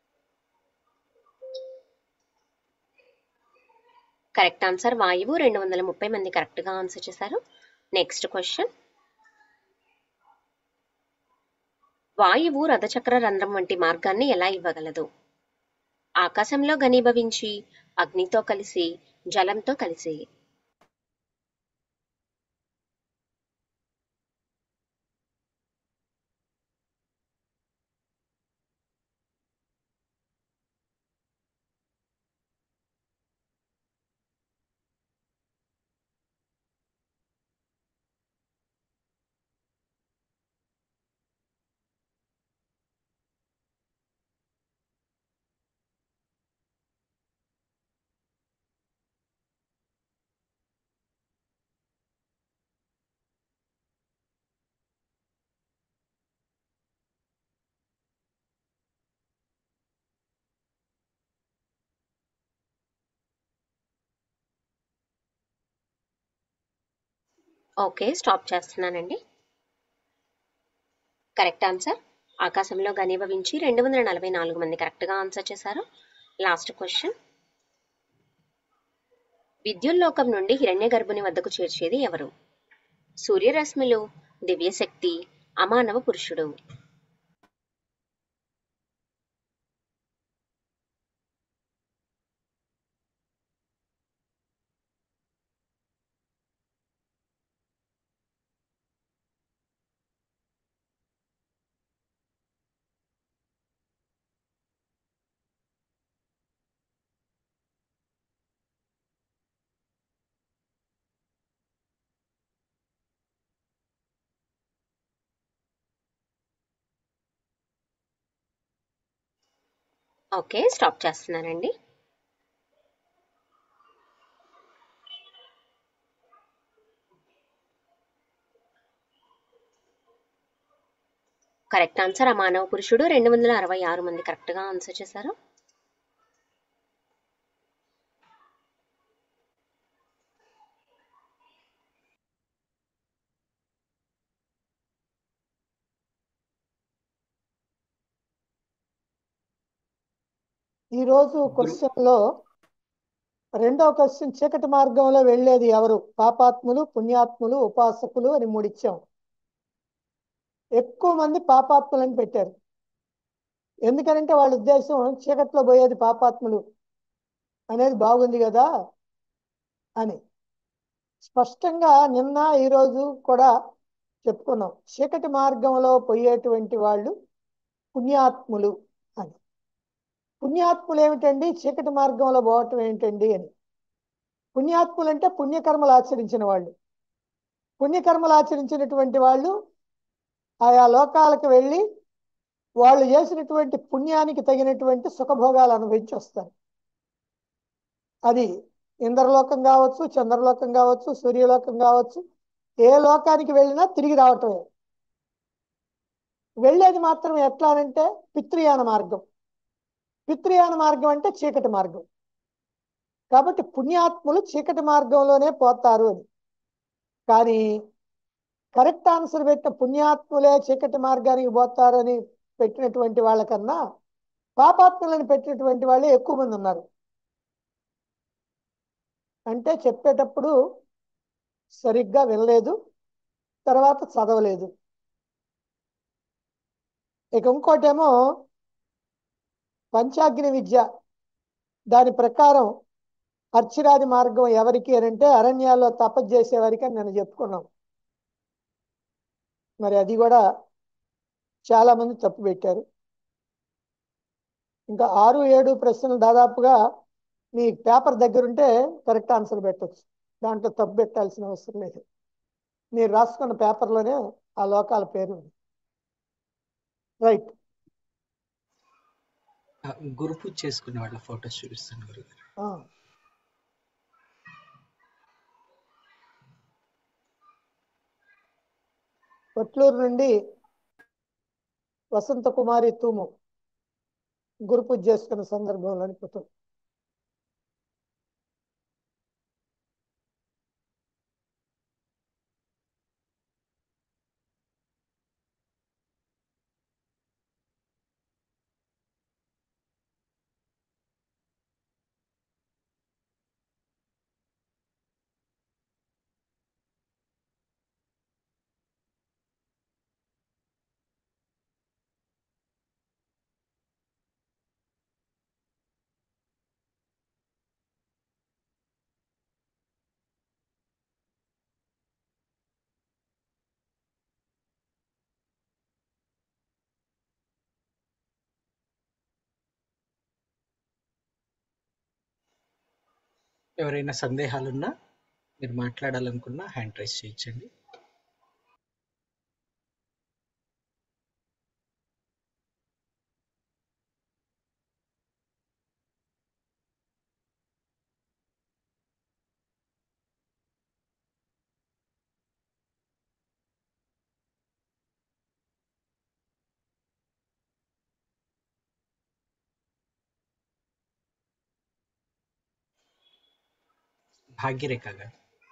కరెక్ట్ ఆన్సర్ వాయువు. రెండు వందల ముప్పై మంది కరెక్ట్గా ఆన్సర్ చేశారు. Next question. వాయువు రథచక్ర రంధ్రం వంటి మార్గాన్ని ఎలా ఇవ్వగలదు? ఆకాశంలో ఘనీభవించి, అగ్నితో కలిసి, జలంతో కలిసి. ఓకే, స్టాప్ చేస్తున్నానండి. కరెక్ట్ ఆన్సర్ ఆకాశంలో ఘనీభవించి. రెండు వందల నలభై నాలుగు మంది కరెక్ట్గా ఆన్సర్ చేశారు. Last question. విద్యుల్లోకం నుండి హిరణ్య గర్భుని వద్దకు చేర్చేది ఎవరు? సూర్యరశ్మిలు, దివ్యశక్తి, అమానవ పురుషుడు. ఓకే, స్టాప్ చేస్తున్నానండి. కరెక్ట్ ఆన్సర్ అమానవ పురుషుడు. రెండు వందల అరవై ఆరు మంది కరెక్ట్గా ఆన్సర్ చేశారు. ఈరోజు క్వశ్చన్ లో రెండవ క్వశ్చన్, చీకటి మార్గంలో వెళ్ళేది ఎవరు? పాపాత్ములు, పుణ్యాత్ములు, ఉపాసకులు అని మూడిచ్చాం. ఎక్కువ మంది పాపాత్ములని పెట్టారు. ఎందుకనంటే వాళ్ళ ఉద్దేశం చీకట్లో పోయేది పాపాత్ములు అనేది బాగుంది కదా, అని స్పష్టంగా నిన్న ఈరోజు కూడా చెప్పుకున్నాం. చీకటి మార్గంలో పోయేటువంటి వాళ్ళు పుణ్యాత్ములు అని. పుణ్యాత్ములు ఏమిటండి, చీకటి మార్గంలో పోవటం ఏంటండి అని. పుణ్యాత్ములు అంటే పుణ్యకర్మలు ఆచరించిన వాళ్ళు. పుణ్యకర్మలు ఆచరించినటువంటి వాళ్ళు ఆయా లోకాలకు వెళ్ళి వాళ్ళు చేసినటువంటి పుణ్యానికి తగినటువంటి సుఖభోగాలు అనుభవించి వస్తారు. అది ఇంద్రలోకం కావచ్చు, చంద్రలోకం కావచ్చు, సూర్యలోకం కావచ్చు, ఏ లోకానికి వెళ్ళినా తిరిగి రావటమే. వెళ్ళేది మాత్రం ఎట్లా అంటే పితృయాన మార్గం. పితృయాన మార్గం అంటే చీకటి మార్గం. కాబట్టి పుణ్యాత్ములు చీకటి మార్గంలోనే పోతారు అని. కానీ కరెక్ట్ ఆన్సర్ పెట్టిన పుణ్యాత్ములే చీకటి మార్గానికి పోతారని పెట్టినటువంటి వాళ్ళకన్నా పాపాత్ములను పెట్టినటువంటి వాళ్ళే ఎక్కువ మంది ఉన్నారు. అంటే చెప్పేటప్పుడు సరిగ్గా వినలేదు, తర్వాత చదవలేదు. ఇక ఇంకోటేమో పంచాగ్ని విద్య. దాని ప్రకారం అర్చిరాది మార్గం ఎవరికి అని అంటే అరణ్యాల్లో తపస్సు చేసేవారికి అని నేను చెప్పుకున్నాం. మరి అది కూడా చాలా మంది తప్పు పెట్టారు. ఇంకా ఆరు ఏడు ప్రశ్నలు దాదాపుగా మీ పేపర్ దగ్గర ఉంటే కరెక్ట్ ఆన్సర్ పెట్టచ్చు. దాంట్లో తప్పు పెట్టాల్సిన అవసరం లేదు. మీరు రాసుకున్న పేపర్లోనే ఆ లోకాల పేరు ఉంది. రైట్. గురు పూజ చేసుకునే వాళ్ళ ఫోటోస్ చూపిస్తాను గురుగారు. కొట్లూరు నుండి వసంత కుమారి తూము గురు పూజ చేసుకున్న సందర్భంలోని ఫోటో. ఎవరైనా సందేహాలున్నా మీరు మాట్లాడాలనుకున్నా హ్యాండ్ రైజ్ చేయించండి. భాగ్యరేఖ గారు.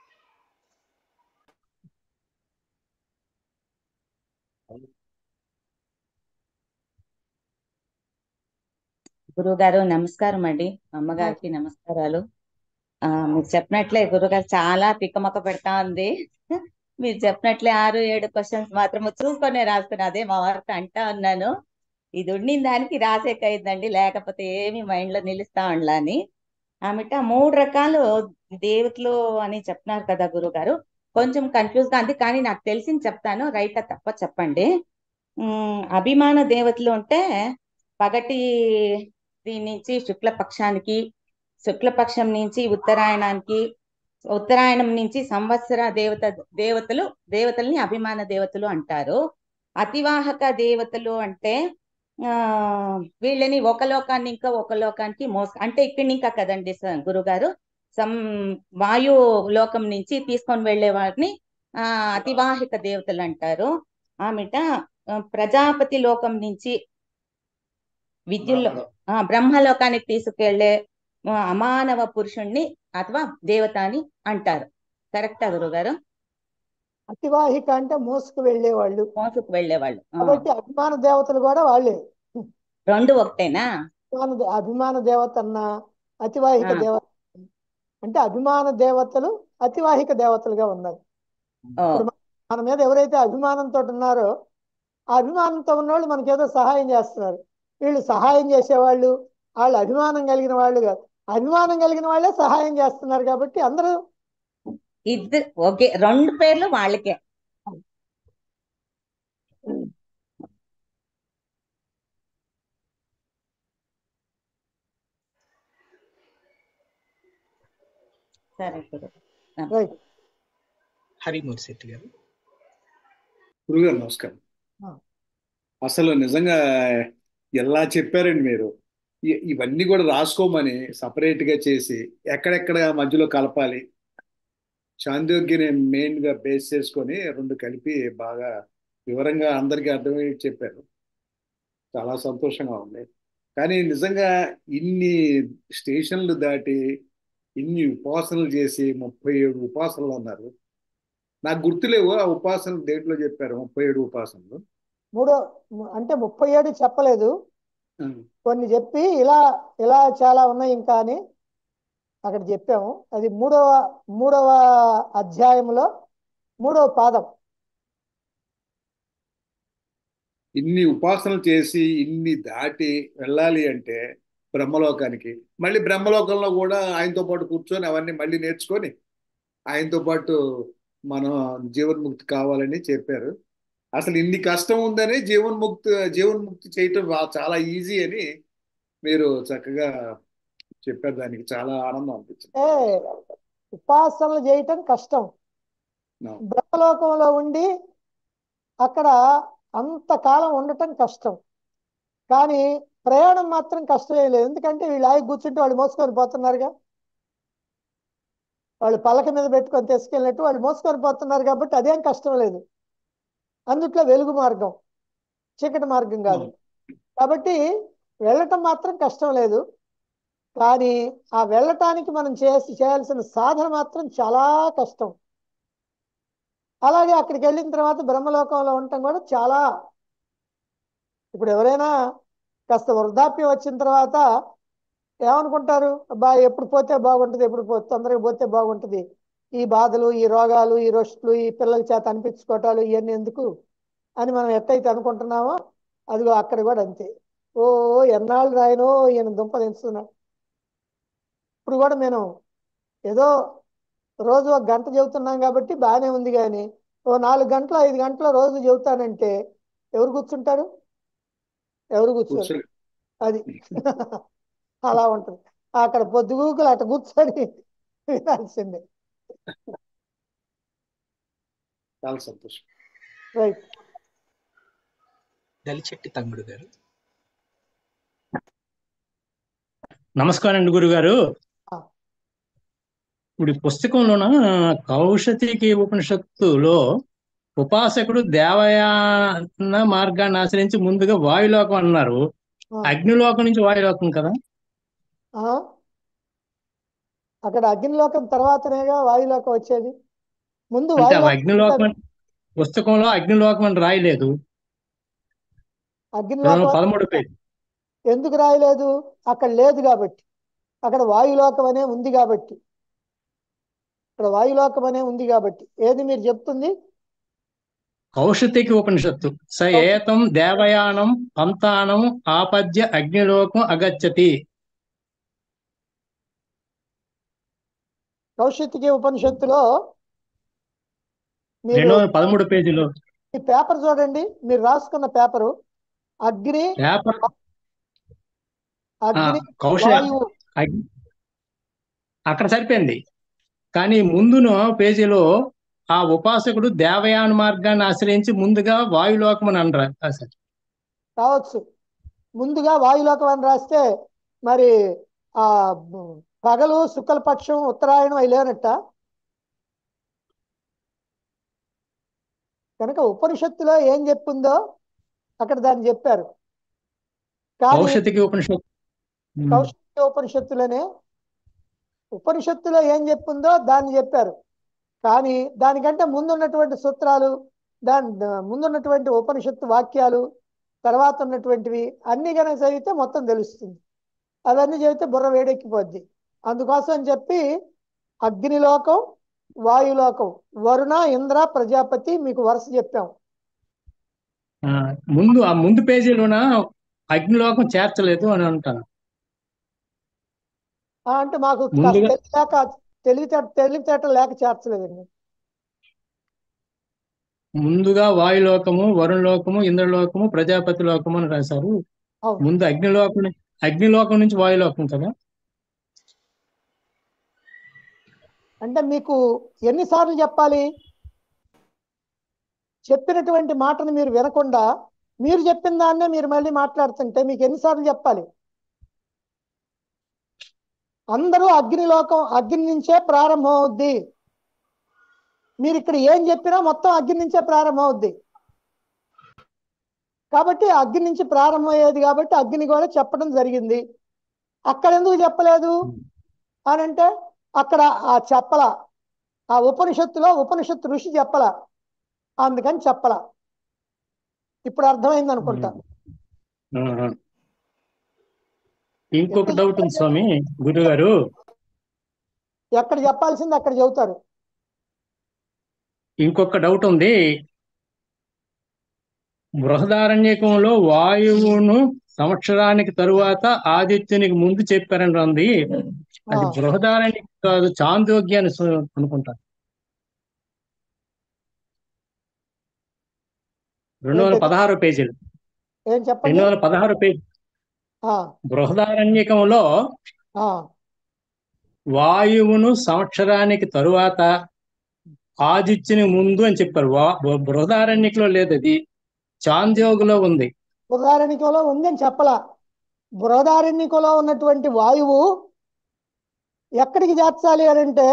గురుగారు నమస్కారం అండి. అమ్మగారికి నమస్కారాలు. ఆ మీరు చెప్పినట్లే గురుగారు చాలా తిక్కమక్క పెడతా ఉంది. మీరు చెప్పినట్లే ఆరు ఏడు క్వశ్చన్స్ మాత్రం చూసుకొని రాస్తున్నా. అదే మా వారితో అంటా ఉన్నాను, ఇది ఉండిన దానికి రాసేకైందండి, లేకపోతే ఏమి మైండ్ లో నిలుస్తా ఉండాలని. ఆమెట మూడు రకాలు దేవతలు అని చెప్తున్నారు కదా గురుగారు. కొంచెం కన్ఫ్యూజ్ గా ఉంది, కానీ నాకు తెలిసింది చెప్తాను, రైట్ తప్ప చెప్పండి. ఉమ్ అభిమాన దేవతలు అంటే పగటి దీని నుంచి శుక్లపక్షానికి, శుక్లపక్షం నుంచి ఉత్తరాయణానికి, ఉత్తరాయణం నుంచి సంవత్సర దేవత దేవతలు దేవతల్ని అభిమాన దేవతలు అంటారు. అతివాహక దేవతలు అంటే ఆ వీళ్ళని ఒక లోకాన్ని ఇంకా ఒక లోకానికి మోస అంటే ఇక్కడి ఇంకా కదండి గురుగారు, సం వాయు లోకం నుంచి తీసుకొని వెళ్లే వారిని ఆ అతివాహిక దేవతలు అంటారు. ఆమెట ప్రజాపతి లోకం నుంచి విద్యుల్లో ఆ బ్రహ్మలోకానికి తీసుకెళ్లే అమానవ పురుషుణ్ణి అథవా దేవత అని అంటారు. కరెక్టా గురుగారు? అతివాహిక అంటే మోసుకు వెళ్ళేవాళ్ళు, మోసుకు వెళ్ళేవాళ్ళు. కాబట్టి అభిమాన దేవతలు కూడా వాళ్ళే. రెండు ఒకటేనా? అభిమాన దేవత అన్న అతివాహిక దేవత అంటే అభిమాన దేవతలు అతివాహిక దేవతలుగా ఉన్నారు. ఇప్పుడు మన మీద ఎవరైతే అభిమానంతో ఉన్నారో ఆ అభిమానంతో ఉన్నవాళ్ళు మనకేదో సహాయం చేస్తున్నారు. వీళ్ళు సహాయం చేసేవాళ్ళు, వాళ్ళు అభిమానం కలిగిన వాళ్ళు కాదు, అభిమానం కలిగిన వాళ్ళే సహాయం చేస్తున్నారు. కాబట్టి అందరూ ఇద్దరు ఓకే, రెండు పేర్లు వాళ్ళకే. సరే గురు. రైట్. హరిమూర్ శెట్టి గారు. గురుగారు నమస్కారం. ఆ. అసలు నిజంగా ఎలా చెప్పారండి మీరు. ఇ- ఇవన్నీ కూడా రాసుకోమని సపరేట్ గా చేసి ఎక్కడెక్కడ మధ్యలో కలపాలి, చాందోగ్యని మెయిన్ గా బేస్ చేసుకొని రెండు కలిపి బాగా వివరంగా అందరికీ అర్థమయ్యేది చెప్పారు. చాలా సంతోషంగా ఉంది. కానీ నిజంగా ఇన్ని స్టేషన్లు దాటి ఇన్ని ఉపాసనలు చేసి ముప్పై ఏడు ఉపాసనలు అన్నారు. నాకు గుర్తులేవు ఆ ఉపాసనలు దేంట్లో చెప్పారు, ముప్పై ఏడు ఉపాసనలు. మూడో అంటే ముప్పై ఏడు చెప్పలేదు, ఆ, కొన్ని చెప్పి ఇలా ఇలా చాలా ఉన్నాయి ఇంకా అని అక్కడ చెప్పాము. అది మూడవ మూడవ అధ్యాయంలో మూడవ పాదం. ఇన్ని ఉపాసనలు చేసి ఇన్ని దాటి వెళ్ళాలి అంటే బ్రహ్మలోకానికి, మళ్ళీ బ్రహ్మలోకంలో కూడా ఆయనతో పాటు కూర్చొని అవన్నీ మళ్ళీ నేర్చుకొని ఆయనతో పాటు మనం జీవన్ముక్తి కావాలని చెప్పారు. అసలు ఇన్ని కష్టం ఉందని జీవన్ముక్తి జీవన్ముక్తి చేయటం రా- చాలా ఈజీ అని మీరు చక్కగా చెప్పారు. దానికి చాలా ఆనందం అనిపించింది. ఏ ఉపాసనలు చేయటం కష్టం, నా- బ్రహ్మలోకంలో ఉండి అక్కడ అంతకాలం ఉండటం కష్టం. కానీ ప్రయాణం మాత్రం కష్టమే లేదు, ఎందుకంటే వీళ్ళు ఆగి కూర్చుంటే వాళ్ళు మోసుకొని పోతున్నారుగా, వాళ్ళు పలక మీద పెట్టుకొని తీసుకెళ్ళినట్టు వాళ్ళు మోసుకొని పోతున్నారు కాబట్టి అదేం కష్టం లేదు. అందుట్లో వెలుగు మార్గం, చీకటి మార్గం కాదు. కాబట్టి వెళ్ళటం మాత్రం కష్టం లేదు. కానీ ఆ వెళ్ళటానికి మనం చేసి చేయాల్సిన సాధన మాత్రం చాలా కష్టం. అలాగే అక్కడికి వెళ్ళిన తర్వాత బ్రహ్మలోకంలో ఉండటం కూడా చాలా. ఇప్పుడు ఎవరైనా కాస్త వృద్ధాప్యం వచ్చిన తర్వాత ఏమనుకుంటారు, అబ్బా ఎప్పుడు పోతే బాగుంటుంది, ఎప్పుడు పో తొందరగా పోతే బాగుంటుంది, ఈ బాధలు, ఈ రోగాలు, ఈ రొస్టులు, ఈ పిల్లల చేత అనిపించుకోవటాలు ఇవన్నీ ఎందుకు అని మనం ఎట్టయితే అనుకుంటున్నామో అదిగో అక్కడ కూడా అంతే. ఓ ఎన్నాళ్ళు రాయనో ఈయన దుంప తెంచుతున్నాడు. ఇప్పుడు కూడా నేను ఏదో రోజు ఒక గంట చెబుతున్నాం కాబట్టి బాగానే ఉంది, కానీ ఓ నాలుగు గంటలు ఐదు గంటలు రోజు చెబుతానంటే ఎవరు కూర్చుంటారు, ఎవరు కూర్చోరు. కూర్చొని అది అలా ఉంటుంది. అక్కడ పొద్దుగూకులు అట్ట కూర్చొని వినాల్సిందే. చాలా సంతోషం. రైట్. దలిచెట్టి తమ్ముడు గారు. నమస్కారం అండి గురుగారు. ఆ. ఇప్పుడు ఈ పుస్తకంలోన కౌశతికి ఉపనిషత్తులో ఉపాసకుడు దేవయాన మార్గాన్ని ఆశ్రయించి ముందుగా వాయులోకం అన్నారు. ఆ. అగ్నిలోకం నుంచి వాయులోకం కదా? ఆ. అక్కడ అగ్నిలోకం తర్వాతనేగా వాయులోకం వచ్చేది. ముందు అంటే ఆ వాయులోకం అగ్నిలోకం పుస్తకంలో అగ్నిలోకం అని రాయలేదు. అగ్నిలోకం పదమూడు పేజీ. ఎందుకు రాయలేదు, అక్కడ లేదు కాబట్టి. అక్కడ వాయులోకం అనే ఉంది కాబట్టి, ఇక్కడ వాయులోకం అనే ఉంది కాబట్టి. ఏది మీరు చెప్తుంది? కౌశతికి ఉపనిషత్తు స ఏతం దేవయానం పంతానం ఆపద్య అగ్నిలోకం అగచ్చతి. కౌశితికి ఉపనిషత్తులో మీరు రెండో పదమూడు పేజీలో ఈ పేపర్ చూడండి, మీరు రాసుకున్న పేపరు. అగ్ని పేపర్ అగ్ని కౌశ వాయువు. అగ్- అక్కడ సరిపోయింది. కానీ ముందున పేజీలో ఆ ఉపాసకుడు దేవయాన మార్గాన్ని ఆశ్రయించి ముందుగా వాయులోకం అని అనరా సార్? కావచ్చు. ముందుగా వాయులోకం అని రాస్తే మరి ఆ పగలు శుక్లపక్షం ఉత్తరాయణం అవి లేనట్ట. కనుక ఉపనిషత్తులో ఏం చెప్పిందో అక్కడ దాన్ని చెప్పారు. కానీ కౌశతికి ఉపనిషత్తు. ఉమ్. కౌశిక ఉపనిషత్తులోనే ఉపనిషత్తులో ఏం చెప్పిందో దాన్ని చెప్పారు. కానీ దానికంటే ముందున్నటువంటి సూత్రాలు, దాని ముందున్నటువంటి ఉపనిషత్తు వాక్యాలు, తర్వాత ఉన్నటువంటివి అన్ని కనుక చదివితే మొత్తం తెలుస్తుంది. అవన్నీ చదివితే బుర్ర వేడెక్కిపోద్ది. అందుకోసం అని చెప్పి అగ్నిలోకం, వాయులోకం, వరుణ, ఇంద్ర, ప్రజాపతి మీకు వరుస చెప్పాం. ఆ, ముందు ఆ ముందు పేజీలోన అగ్నిలోకం చేర్చలేదు అని అంటాను. ఆ, అంటే మాకు కాస్త ముందుగా తెలియక తెలివితేట తెలివితేటలు లేక చేర్చలేదండి. ముందుగా వాయులోకము, వరుణలోకము, ఇంద్రలోకము, ప్రజాపతి లోకము అని రాశారు. అవును. ముందు అగ్నిలోకం ను- అగ్నిలోకం నుంచి వాయులోకం కదా. అంటే మీకు ఎన్నిసార్లు చెప్పాలి? చెప్పినటువంటి మాటను మీరు వినకుండా మీరు చెప్పిన దాన్నే మీరు మళ్ళీ మాట్లాడుతుంటే మీకు ఎన్నిసార్లు చెప్పాలి? అందరూ అగ్నిలోకం అగ్ని నుంచే ప్రారంభం అవుద్ది. మీరు ఇక్కడ ఏం చెప్పినా మొత్తం అగ్ని నుంచే ప్రారంభం అవుద్ది. కాబట్టి అగ్ని నుంచి ప్రారంభం అయ్యేది కాబట్టి అగ్ని కూడా చెప్పడం జరిగింది. అక్కడ ఎందుకు చెప్పలేదు అని అంటే అక్కడ ఆ చెప్పల ఆ ఉపనిషత్తులో ఉపనిషత్తు ఋషి చెప్పల, అందుకని చెప్పల. ఇప్పుడు అర్థమైంది అనుకుంటా. ఆహా. ఇంకొక ఎందుకు డౌట్ ఉంది చెప్పలేదు? స్వామి గురుగారు. ఎక్కడ చెప్పాల్సింది అక్కడ చెబుతారు. ఇంకొక డౌట్ ఉంది. బృహదారణ్యకంలో వాయువును సంవత్సరానికి తరువాత ఆదిత్యునికి ముందు చెప్పారని ఉంది. ఆ, అది బృహదారణ్యకం కాదు, చాందోగ్యాన్ని సు- అనుకుంటా. రెండు వందల ఏంటది? పదహారు పేజీలు ఏం రెండు చెప్పండి. వందల పదహారు పేజీ ఆ, బృహదారణ్యకంలో ఆ, వాయువును సంవత్సరానికి తరువాత ఆదిత్యుని ముందు అని చెప్పారు. వా బృహదారణ్యకంలో లేదు, అది చాంద్యోగులో ఉంది. బృహదారణ్యకంలో ఉందని చెప్పలా. బృహదారణ్యకంలో ఉన్నటువంటి వాయువు ఎక్కడికి చేర్చాలి అని అంటే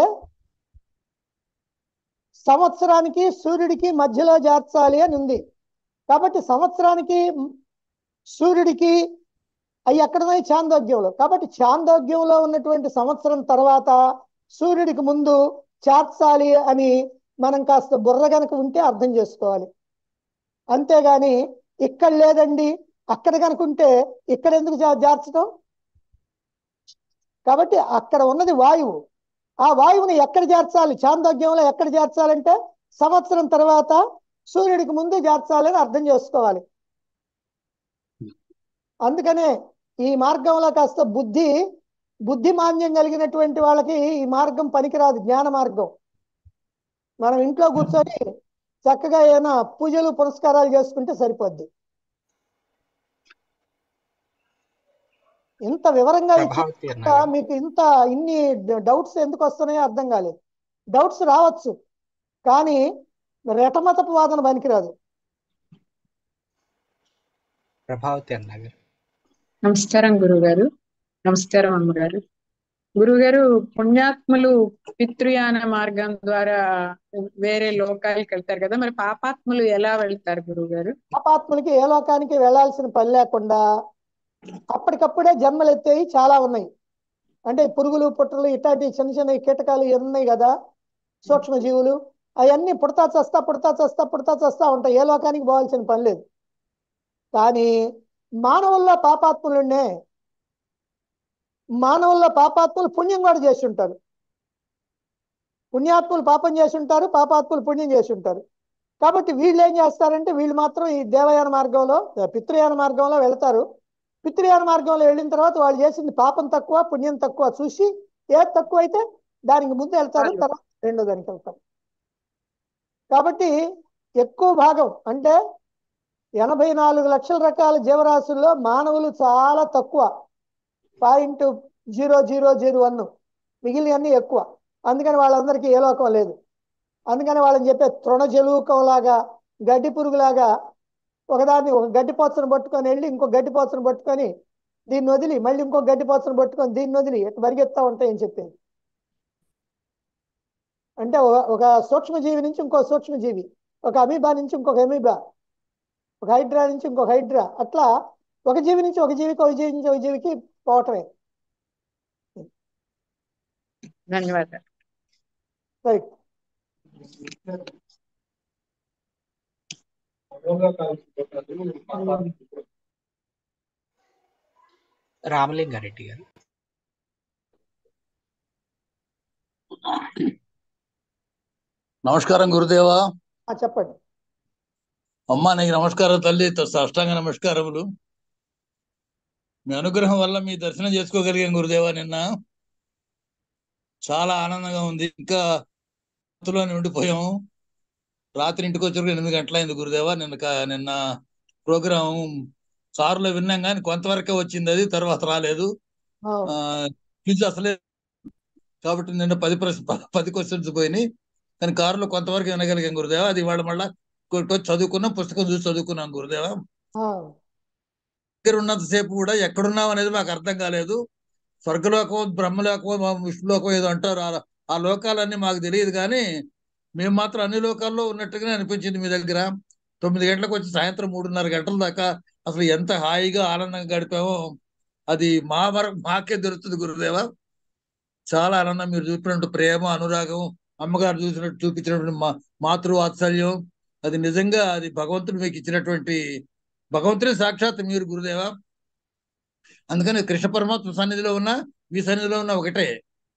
సంవత్సరానికి సూర్యుడికి మధ్యలో చేర్చాలి అని ఉంది. కాబట్టి సంవత్సరానికి సూర్యుడికి అవి ఎక్కడున్నాయి? చాందోగ్యంలో. కాబట్టి చాందోగ్యంలో ఉన్నటువంటి సంవత్సరం తర్వాత సూర్యుడికి ముందు చేర్చాలి అని మనం కాస్త బుర్ర గనక ఉంటే అర్థం చేసుకోవాలి. అంతేగాని ఇక్కడ లేదండి అక్కడ కనుక ఉంటే ఇక్కడ ఎందుకు జా- చేర్చడం? కాబట్టి అక్కడ ఉన్నది వాయువు. ఆ వాయువుని ఎక్కడ చేర్చాలి? చాందోగ్యంలో ఎక్కడ చేర్చాలంటే సంవత్సరం తర్వాత సూర్యుడికి ముందు చేర్చాలని అర్థం చేసుకోవాలి. అందుకనే ఈ మార్గంలో కాస్త బుద్ధి బుద్ధి మాంద్యం కలిగినటువంటి వాళ్ళకి ఈ మార్గం పనికిరాదు, జ్ఞాన మార్గం. మనం ఇంట్లో కూర్చొని చక్కగా ఏమైనా పూజలు పురస్కారాలు చేసుకుంటే సరిపోద్ది. ఇంత వివరంగా ప్రభావతి ఇచ్చిన అన్నగారు. మీకు ఇంత ఇన్ని డౌట్స్ ఎందుకు వస్తున్నాయో అర్థం కాలేదు. డౌట్స్ రావచ్చు కానీ రెటమతపు వాదన పనికిరాదు. ప్రభావతి అన్నగారు. నమస్కారం గురుగారు. నమస్కారం అమ్మగారు. గురుగారు, పుణ్యాత్ములు పితృయాన మార్గం ద్వారా వేరే లోకాలకు వెళ్తారు కదా, మరి పాపాత్ములు ఎలా వెళ్తారు గురుగారు? పాపాత్ములకి ఏ లోకానికి వెళ్లాల్సిన పని లేకుండా అప్పటికప్పుడే జన్మలు ఎత్తేవి చాలా ఉన్నాయి. అంటే పురుగులు పుట్టలు ఇట్లాంటి చిన్న చిన్న కీటకాలు ఇవి ఉన్నాయి కదా, సూక్ష్మజీవులు, అవన్నీ పుడతా చస్తా పుడతా చస్తా పుడతా చస్తా ఉంటాయి. ఏ లోకానికి పోవాల్సిన పని లేదు. కానీ మానవుల్లో పాపాత్ములుండే మానవుల్లో పాపాత్ములు పుణ్యం కూడా చేసి ఉంటారు. పుణ్యాత్ములు పాపం చేసి ఉంటారు, పాపాత్ములు పుణ్యం చేసి ఉంటారు. కాబట్టి వీళ్ళు ఏం చేస్తారంటే వీళ్ళు మాత్రం ఈ దేవయాన మార్గంలో పితృయాన మార్గంలో వెళ్తారు. పితృయాన మార్గంలో వెళ్ళిన తర్వాత వాళ్ళు చేసింది పాపం తక్కువ పుణ్యం తక్కువ చూసి ఏది తక్కువ అయితే దానికి ముందు వెళ్తారు, తర్వాత రెండో దానికి వెళ్తారు. కాబట్టి ఎక్కువ భాగం అంటే ఎనభై నాలుగు లక్షల రకాల జీవరాశుల్లో మానవులు చాలా తక్కువ, point zero zero zero one, మిగిలినవన్నీ ఎక్కువ. అందుకని వాళ్ళందరికీ ఏ లోకం లేదు. అందుకని వాళ్ళని చెప్పే తృణజలూకం లాగా గడ్డి పురుగులాగా ఒకదాన్ని ఒక గడ్డిపోచను పట్టుకొని వెళ్ళి ఇంకో గడ్డిపోచను పట్టుకొని దీన్ని వదిలి మళ్ళీ ఇంకో గడ్డిపోచను పట్టుకొని దీన్ని వదిలి పరిగెత్తా ఉంటాయని చెప్పేది. అంటే ఒక- ఒక సూక్ష్మజీవి నుంచి ఇంకో సూక్ష్మజీవి, ఒక అమీబా నుంచి ఇంకొక అమీబా, ఒక హైడ్రా నుంచి ఇంకొక హైడ్రా, అట్లా ఒక జీవి నుంచి ఒక జీవికి ఒక జీవి నుంచి ఒక జీవికి పోవటమే. ధన్యవాదాలు. రైట్. రామలింగారెడ్డి గారు. నమస్కారం గురుదేవా. ఆ, చెప్పండి. అమ్మా నీకు నమస్కారం తల్లి, సాష్టాంగ నమస్కారములు. మీ అనుగ్రహం వల్ల మీ దర్శనం చేసుకోగలిగాను గురుదేవా. నిన్న చాలా ఆనందంగా ఉంది. ఇంకా లోనే ఉండిపోయాము. రాత్రి ఇంటికి వచ్చేసరికి ఎనిమిది గంటలైంది గురుదేవ. నిన్న క- నిన్న ప్రోగ్రాం కారులో విన్నాం కానీ కొంతవరకే వచ్చింది, అది తర్వాత రాలేదు. ఆ, ఆ క్విజ్ అసలే కాబట్టి నిన్న పది ప్రశ్న ప- పది క్వశ్చన్స్ పోయినాయి, కానీ కారులో కొంతవరకు వినగలిగాం గురుదేవ. అది ఇవాళ మళ్ళా కొట్టుకొచ్చి చదువుకున్నాం, పుస్తకం చూసి చదువుకున్నాం గురుదేవ. ఆ, దగ్గర ఉన్నంతసేపు కూడా ఎక్కడున్నాం అనేది మాకు అర్థం కాలేదు. స్వర్గలోకం, బ్రహ్మలోకం, విష్ణులోకం ఏదో అంటారు, ఆ ఆ లోకాలన్నీ మాకు తెలియదు, కానీ మేము మాత్రం అన్ని లోకాల్లో ఉన్నట్టుగానే అనిపించింది మీ దగ్గర. తొమ్మిది గంటలకు వచ్చి సాయంత్రం మూడున్నర గంటల దాకా అసలు ఎంత హాయిగా ఆనందంగా గడిపామో అది మా వరకు మాకే దొరుకుతుంది గురుదేవ. చాలా ఆనందం. మీరు చూపినట్టు ప్రేమ, అనురాగం, అమ్మగారు చూసినట్టు చూపించినటువంటి మా మాతృ వాత్సల్యం, అది నిజంగా అది భగవంతుడు మీకు ఇచ్చినటువంటి, భగవంతుడే సాక్షాత్ మీరు గురుదేవ. అందుకని కృష్ణ పరమాత్మ సన్నిధిలో ఉన్న మీ సన్నిధిలో ఉన్న ఒకటే.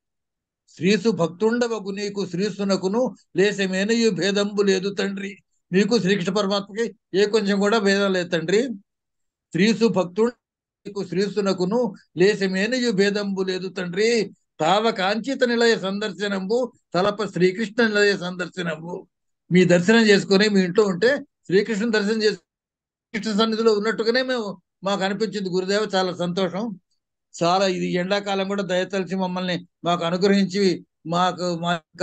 శ్రీసు భక్తుండవకు నీకు శ్రీసునకును లేశమేనయు భేదంబు లేదు తండ్రి. మీకు శ్రీకృష్ణ పరమాత్మకి ఏ కొంచెం కూడా భేదం లేదు తండ్రి. శ్రీసు భక్తుండకు శ్రీసునకును లేశమేనయు భేదంబు లేదు తండ్రి. తావ కాంచిత నిలయ సందర్శనంబు తలప శ్రీకృష్ణ నిలయ సందర్శనంబు. మీ దర్శనం చేసుకుని మీ ఇంట్లో ఉంటే శ్రీకృష్ణ దర్శనం చేసి కృష్ణ సన్నిధిలో ఉన్నట్టుగానే మేము మాకు అనిపించింది గురుదేవ. చాలా సంతోషం. చాలా ఇది ఎండాకాలం కూడా దయతలిచి మమ్మల్ని మాకు అనుగ్రహించి మాకు మా యొక్క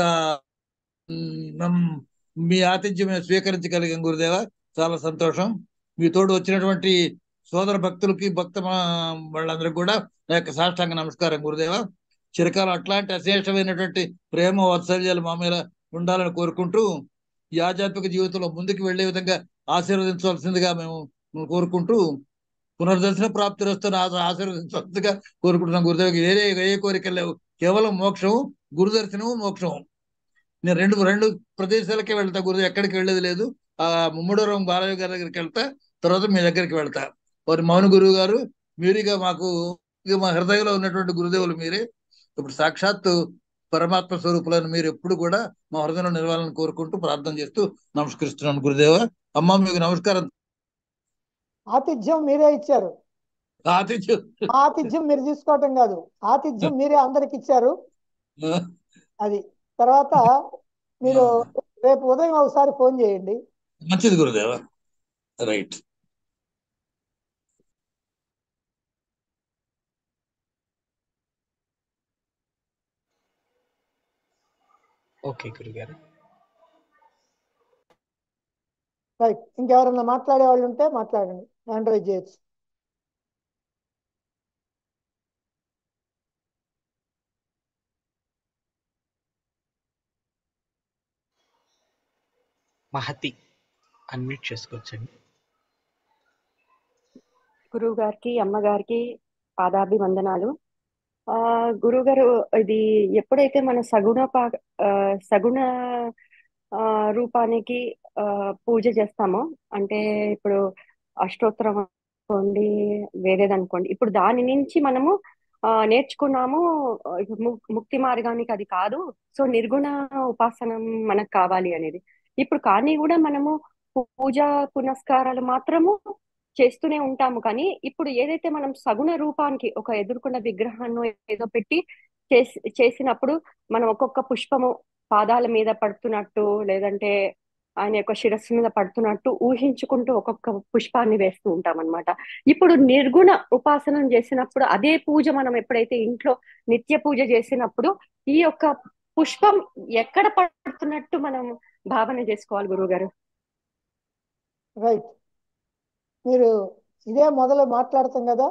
మ్, మమ్- మీ ఆతిథ్యం మేము స్వీకరించగలిగాం గురుదేవ. చాలా సంతోషం. మీ తోడు వచ్చినటువంటి సోదర భక్తులకి, భక్త మా- వాళ్ళందరికీ కూడా నా యొక్క సాష్టాంగ నమస్కారం గురుదేవ. చిరకాలం అట్లాంటి అశేషమైనటువంటి ప్రేమ వాత్సల్యాలు మా మీద ఉండాలని కోరుకుంటూ ఈ ఆధ్యాత్మిక జీవితంలో ముందుకు వెళ్లే విధంగా ఆశీర్వదించవలసిందిగా మేము కోరుకుంటూ పునర్దర్శన ప్రాప్తి వస్తున్న ఆశీర్వదించవలసిందిగా కోరుకుంటున్నాం గురుదేవుకి. వేరే ఏ కోరికలు లేవు, కేవలం మోక్షం, గురుదర్శనం, మోక్షం. నేను రెండు రెండు ప్రదేశాలకే వెళ్తా గురుదేవ్, ఎక్కడికి వెళ్ళేది లేదు. ఆ ముమ్మడవరం బాలయ్య గారి దగ్గరికి వెళ్తా, తర్వాత మీ దగ్గరికి వెళ్తా. వారి మౌన గురువు గారు మీరుగా మాకు ఇక మా హృదయంలో ఉన్నటువంటి గురుదేవులు మీరే. ఇప్పుడు సాక్షాత్తు పరమాత్మ స్వరూపులను మీరు ఎప్పుడు కూడా మా హృదయంలో నిలవాలని కోరుకుంటూ ప్రార్థన చేస్తూ నమస్కరిస్తున్నాను గురుదేవ. అమ్మ మీకు నమస్కారం. ఆతిథ్యం మీరే ఇచ్చారు. ఆతిథ్యం ఆతిథ్యం మీరు తీసుకోవటం కాదు, ఆతిథ్యం మీరే అందరికి ఇచ్చారు. అది తర్వాత మీరు రేపు ఉదయం ఒకసారి ఫోన్ చేయండి. మంచిది గురుదేవ. రైట్. ఓకే గురుగారు. రైట్. ఇంకెవరన్నా మాట్లాడే వాళ్ళు ఉంటే మాట్లాడండి, హ్యాండ్ రైజ్ చేయొచ్చు. మహతి అన్మ్యూట్ చేసుకోవచ్చండి. గురువు గారికి, అమ్మగారికి పాదాభివందనాలు. ఆ గురువు గారు, ఇది ఎప్పుడైతే మన సగుణ పా- ఆ, సగుణ ఆ, రూపానికి ఆ, పూజ చేస్తామో, అంటే ఇప్పుడు అష్టోత్తరం అనుకోండి, వేరేది అనుకోండి, ఇప్పుడు దాని నుంచి మనము ఆ, నేర్చుకున్నాము. ఆ, ఇప్పుడు ము- ముక్తి మార్గానికి అది కాదు, సో నిర్గుణ ఉపాసనం మనకు కావాలి అనేది. ఇప్పుడు కానీ కూడా మనము పూజా పునస్కారాలు మాత్రము చేస్తూనే ఉంటాము. కానీ ఇప్పుడు ఏదైతే మనం సగుణ రూపానికి ఒక ఎదుర్కొన్న విగ్రహాన్ని ఏదో పెట్టి చేసి చేసినప్పుడు మనం ఒక్కొక్క పుష్పము పాదాల మీద పడుతున్నట్టు, లేదంటే ఆయన యొక్క శిరస్సు మీద పడుతున్నట్టు ఊహించుకుంటూ ఒక్కొక్క పుష్పాన్ని వేస్తూ ఉంటాం అనమాట. ఇప్పుడు నిర్గుణ ఉపాసనం చేసినప్పుడు అదే పూజ మనం ఎప్పుడైతే ఇంట్లో నిత్య పూజ చేసినప్పుడు ఈ యొక్క పుష్పం ఎక్కడ పడుతున్నట్టు మనం భావన చేసుకోవాలి గురువు గారు. రైట్. మీరు ఇదే మొదలు మాట్లాడతాం కదా.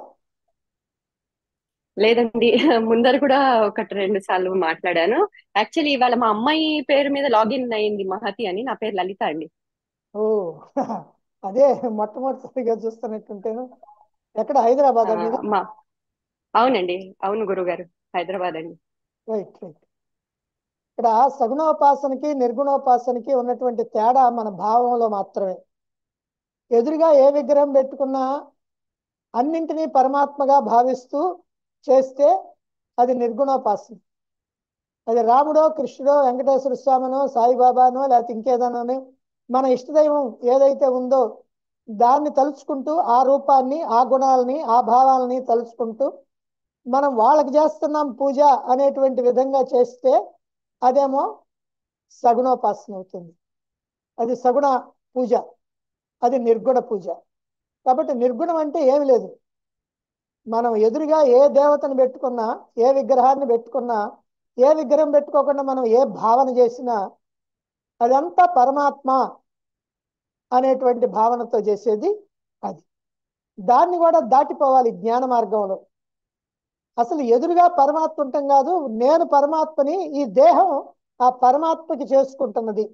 లేదండి, ముందర కూడా ఒకటి రెండు సార్లు మాట్లాడాను. యాక్చువల్లీ ఇవాళ మా అమ్మాయి పేరు మీద లాగిన్ అయింది, మహతి అని. నా పేరు లలిత అండి. ఓ అదే మొట్టమొదటిసారిగా చూస్తున్నట్టుంటేను. ఎక్కడ, ఆ, హైదరాబాద్ మీద? మా అవునండి, అవును గురుగారు, హైదరాబాద్ అండి. Right right. ఇక్కడ సగుణోపాసనకి నిర్గుణోపాసనకి ఉన్నటువంటి తేడా మన భావంలో మాత్రమే. ఎదురుగా ఏ విగ్రహం పెట్టుకున్నా అన్నింటినీ పరమాత్మగా భావిస్తూ చేస్తే అది నిర్గుణోపాసన. అది రాముడో, కృష్ణుడో, వెంకటేశ్వర స్వామినో, సాయిబాబానో, లేకపోతే ఇంకేదనో మన ఇష్టదైవం ఏదైతే ఉందో దాన్ని తలుచుకుంటూ, ఆ రూపాన్ని, ఆ గుణాలని, ఆ భావాలని తలుచుకుంటూ మనం వాళ్ళకి చేస్తున్నాం పూజ అనేటువంటి విధంగా చేస్తే అదేమో సగుణోపాసన అవుతుంది. అది సగుణ పూజ, అది నిర్గుణ పూజ. కాబట్టి నిర్గుణం అంటే ఏమి లేదు. మనం ఎదురుగా ఏ దేవతను పెట్టుకున్నా, ఏ విగ్రహాన్ని పెట్టుకున్నా, ఏ విగ్రహం పెట్టుకోకుండా మనం ఏ భావన చేసినా అదంతా పరమాత్మ అనేటువంటి భావనతో చేసేది అది. దాన్ని కూడా దాటిపోవాలి జ్ఞాన మార్గంలో. అసలు ఎదురుగా పరమాత్మ ఉంటాం కాదు, నేను పరమాత్మని, ఈ దేహం ఆ పరమాత్మకి చేసుకుంటున్నది.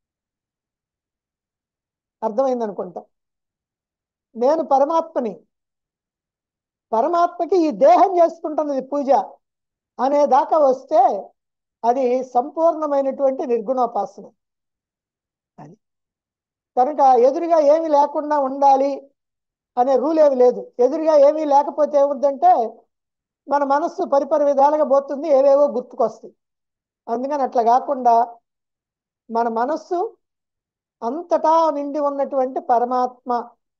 అర్థమైంది అనుకుంటా. నేను పరమాత్మని, పరమాత్మకి ఈ దేహం చేసుకుంటున్నది పూజ అనేదాకా వస్తే అది సంపూర్ణమైనటువంటి నిర్గుణోపాసన. అది కనుక ఎదురుగా ఏమి లేకుండా ఉండాలి అనే రూల్ ఏమి లేదు. ఎదురుగా ఏమీ లేకపోతే ఏముందంటే మన మనస్సు పరిపరి విధాలుగా పోతుంది, ఏవేవో గుర్తుకొస్తాయి. అందుకని అట్లా కాకుండా మన మనస్సు అంతటా నిండి ఉన్నటువంటి పరమాత్మ,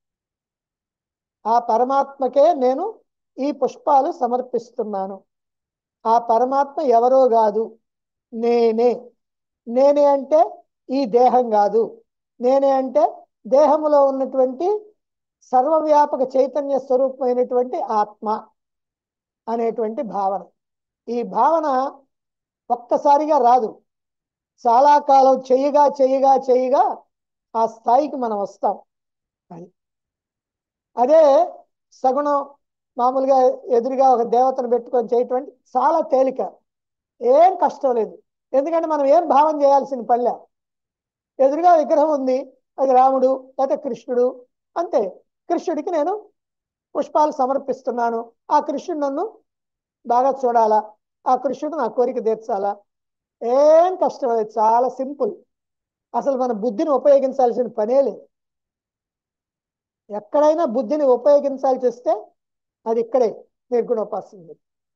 ఆ పరమాత్మకే నేను ఈ పుష్పాలు సమర్పిస్తున్నాను. ఆ పరమాత్మ ఎవరో కాదు, నేనే. నేనే అంటే ఈ దేహం కాదు. నేనే అంటే దేహములో ఉన్నటువంటి సర్వవ్యాపక చైతన్య స్వరూపమైనటువంటి ఆత్మ అనేటువంటి భావన. ఈ భావన ఒక్కసారిగా రాదు. చాలా కాలం చెయ్యగా చెయ్యగా చెయ్యగా ఆ స్థాయికి మనం వస్తాం. అది అదే సగుణం మామూలుగా ఎదురుగా ఒక దేవతను పెట్టుకొని చేయటం చాలా తేలిక, ఏం కష్టం లేదు. ఎందుకంటే మనం ఏం భావన చేయాల్సిన పల్లె. ఎదురుగా విగ్రహం ఉంది, అది రాముడు లేదా కృష్ణుడు, అంతే. కృష్ణుడికి నేను పుష్పాలు సమర్పిస్తున్నాను. ఆ కృష్ణుడు నన్ను బాగా చూడాలా, ఆ కృష్ణుడు నా కోరిక తీర్చాలా, ఏం కష్టం లేదు, చాలా సింపుల్. అసలు మన బుద్ధిని ఉపయోగించాల్సిన పనే లేదు. ఎక్కడైనా బుద్ధిని ఉపయోగించాల్సి వస్తే అది ఇక్కడే నిర్గుణోపాసన.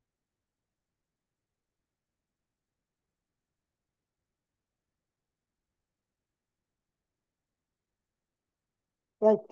రైట్.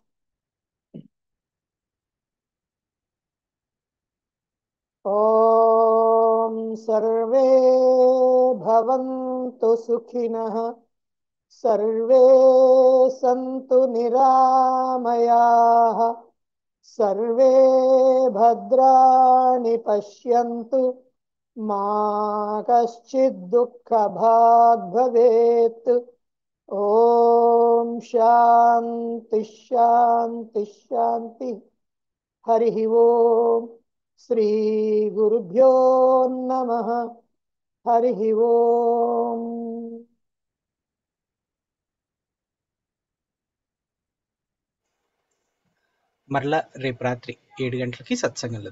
ఓం సర్వే భవంతు సుఖినః, సర్వే సంతు నిరామయాః, సర్వే భద్రాణి పశ్యంతు, మా కశ్చిద్ దుఃఖభాగ్ భవేత్. ఓం శాంతి శాంతి శాంతి. హరి ఓం. శ్రీ గురుభ్యో నమః. హరి ఓం. మరలా రేపు రాత్రి ఏడు గంటలకి సత్సంగంలో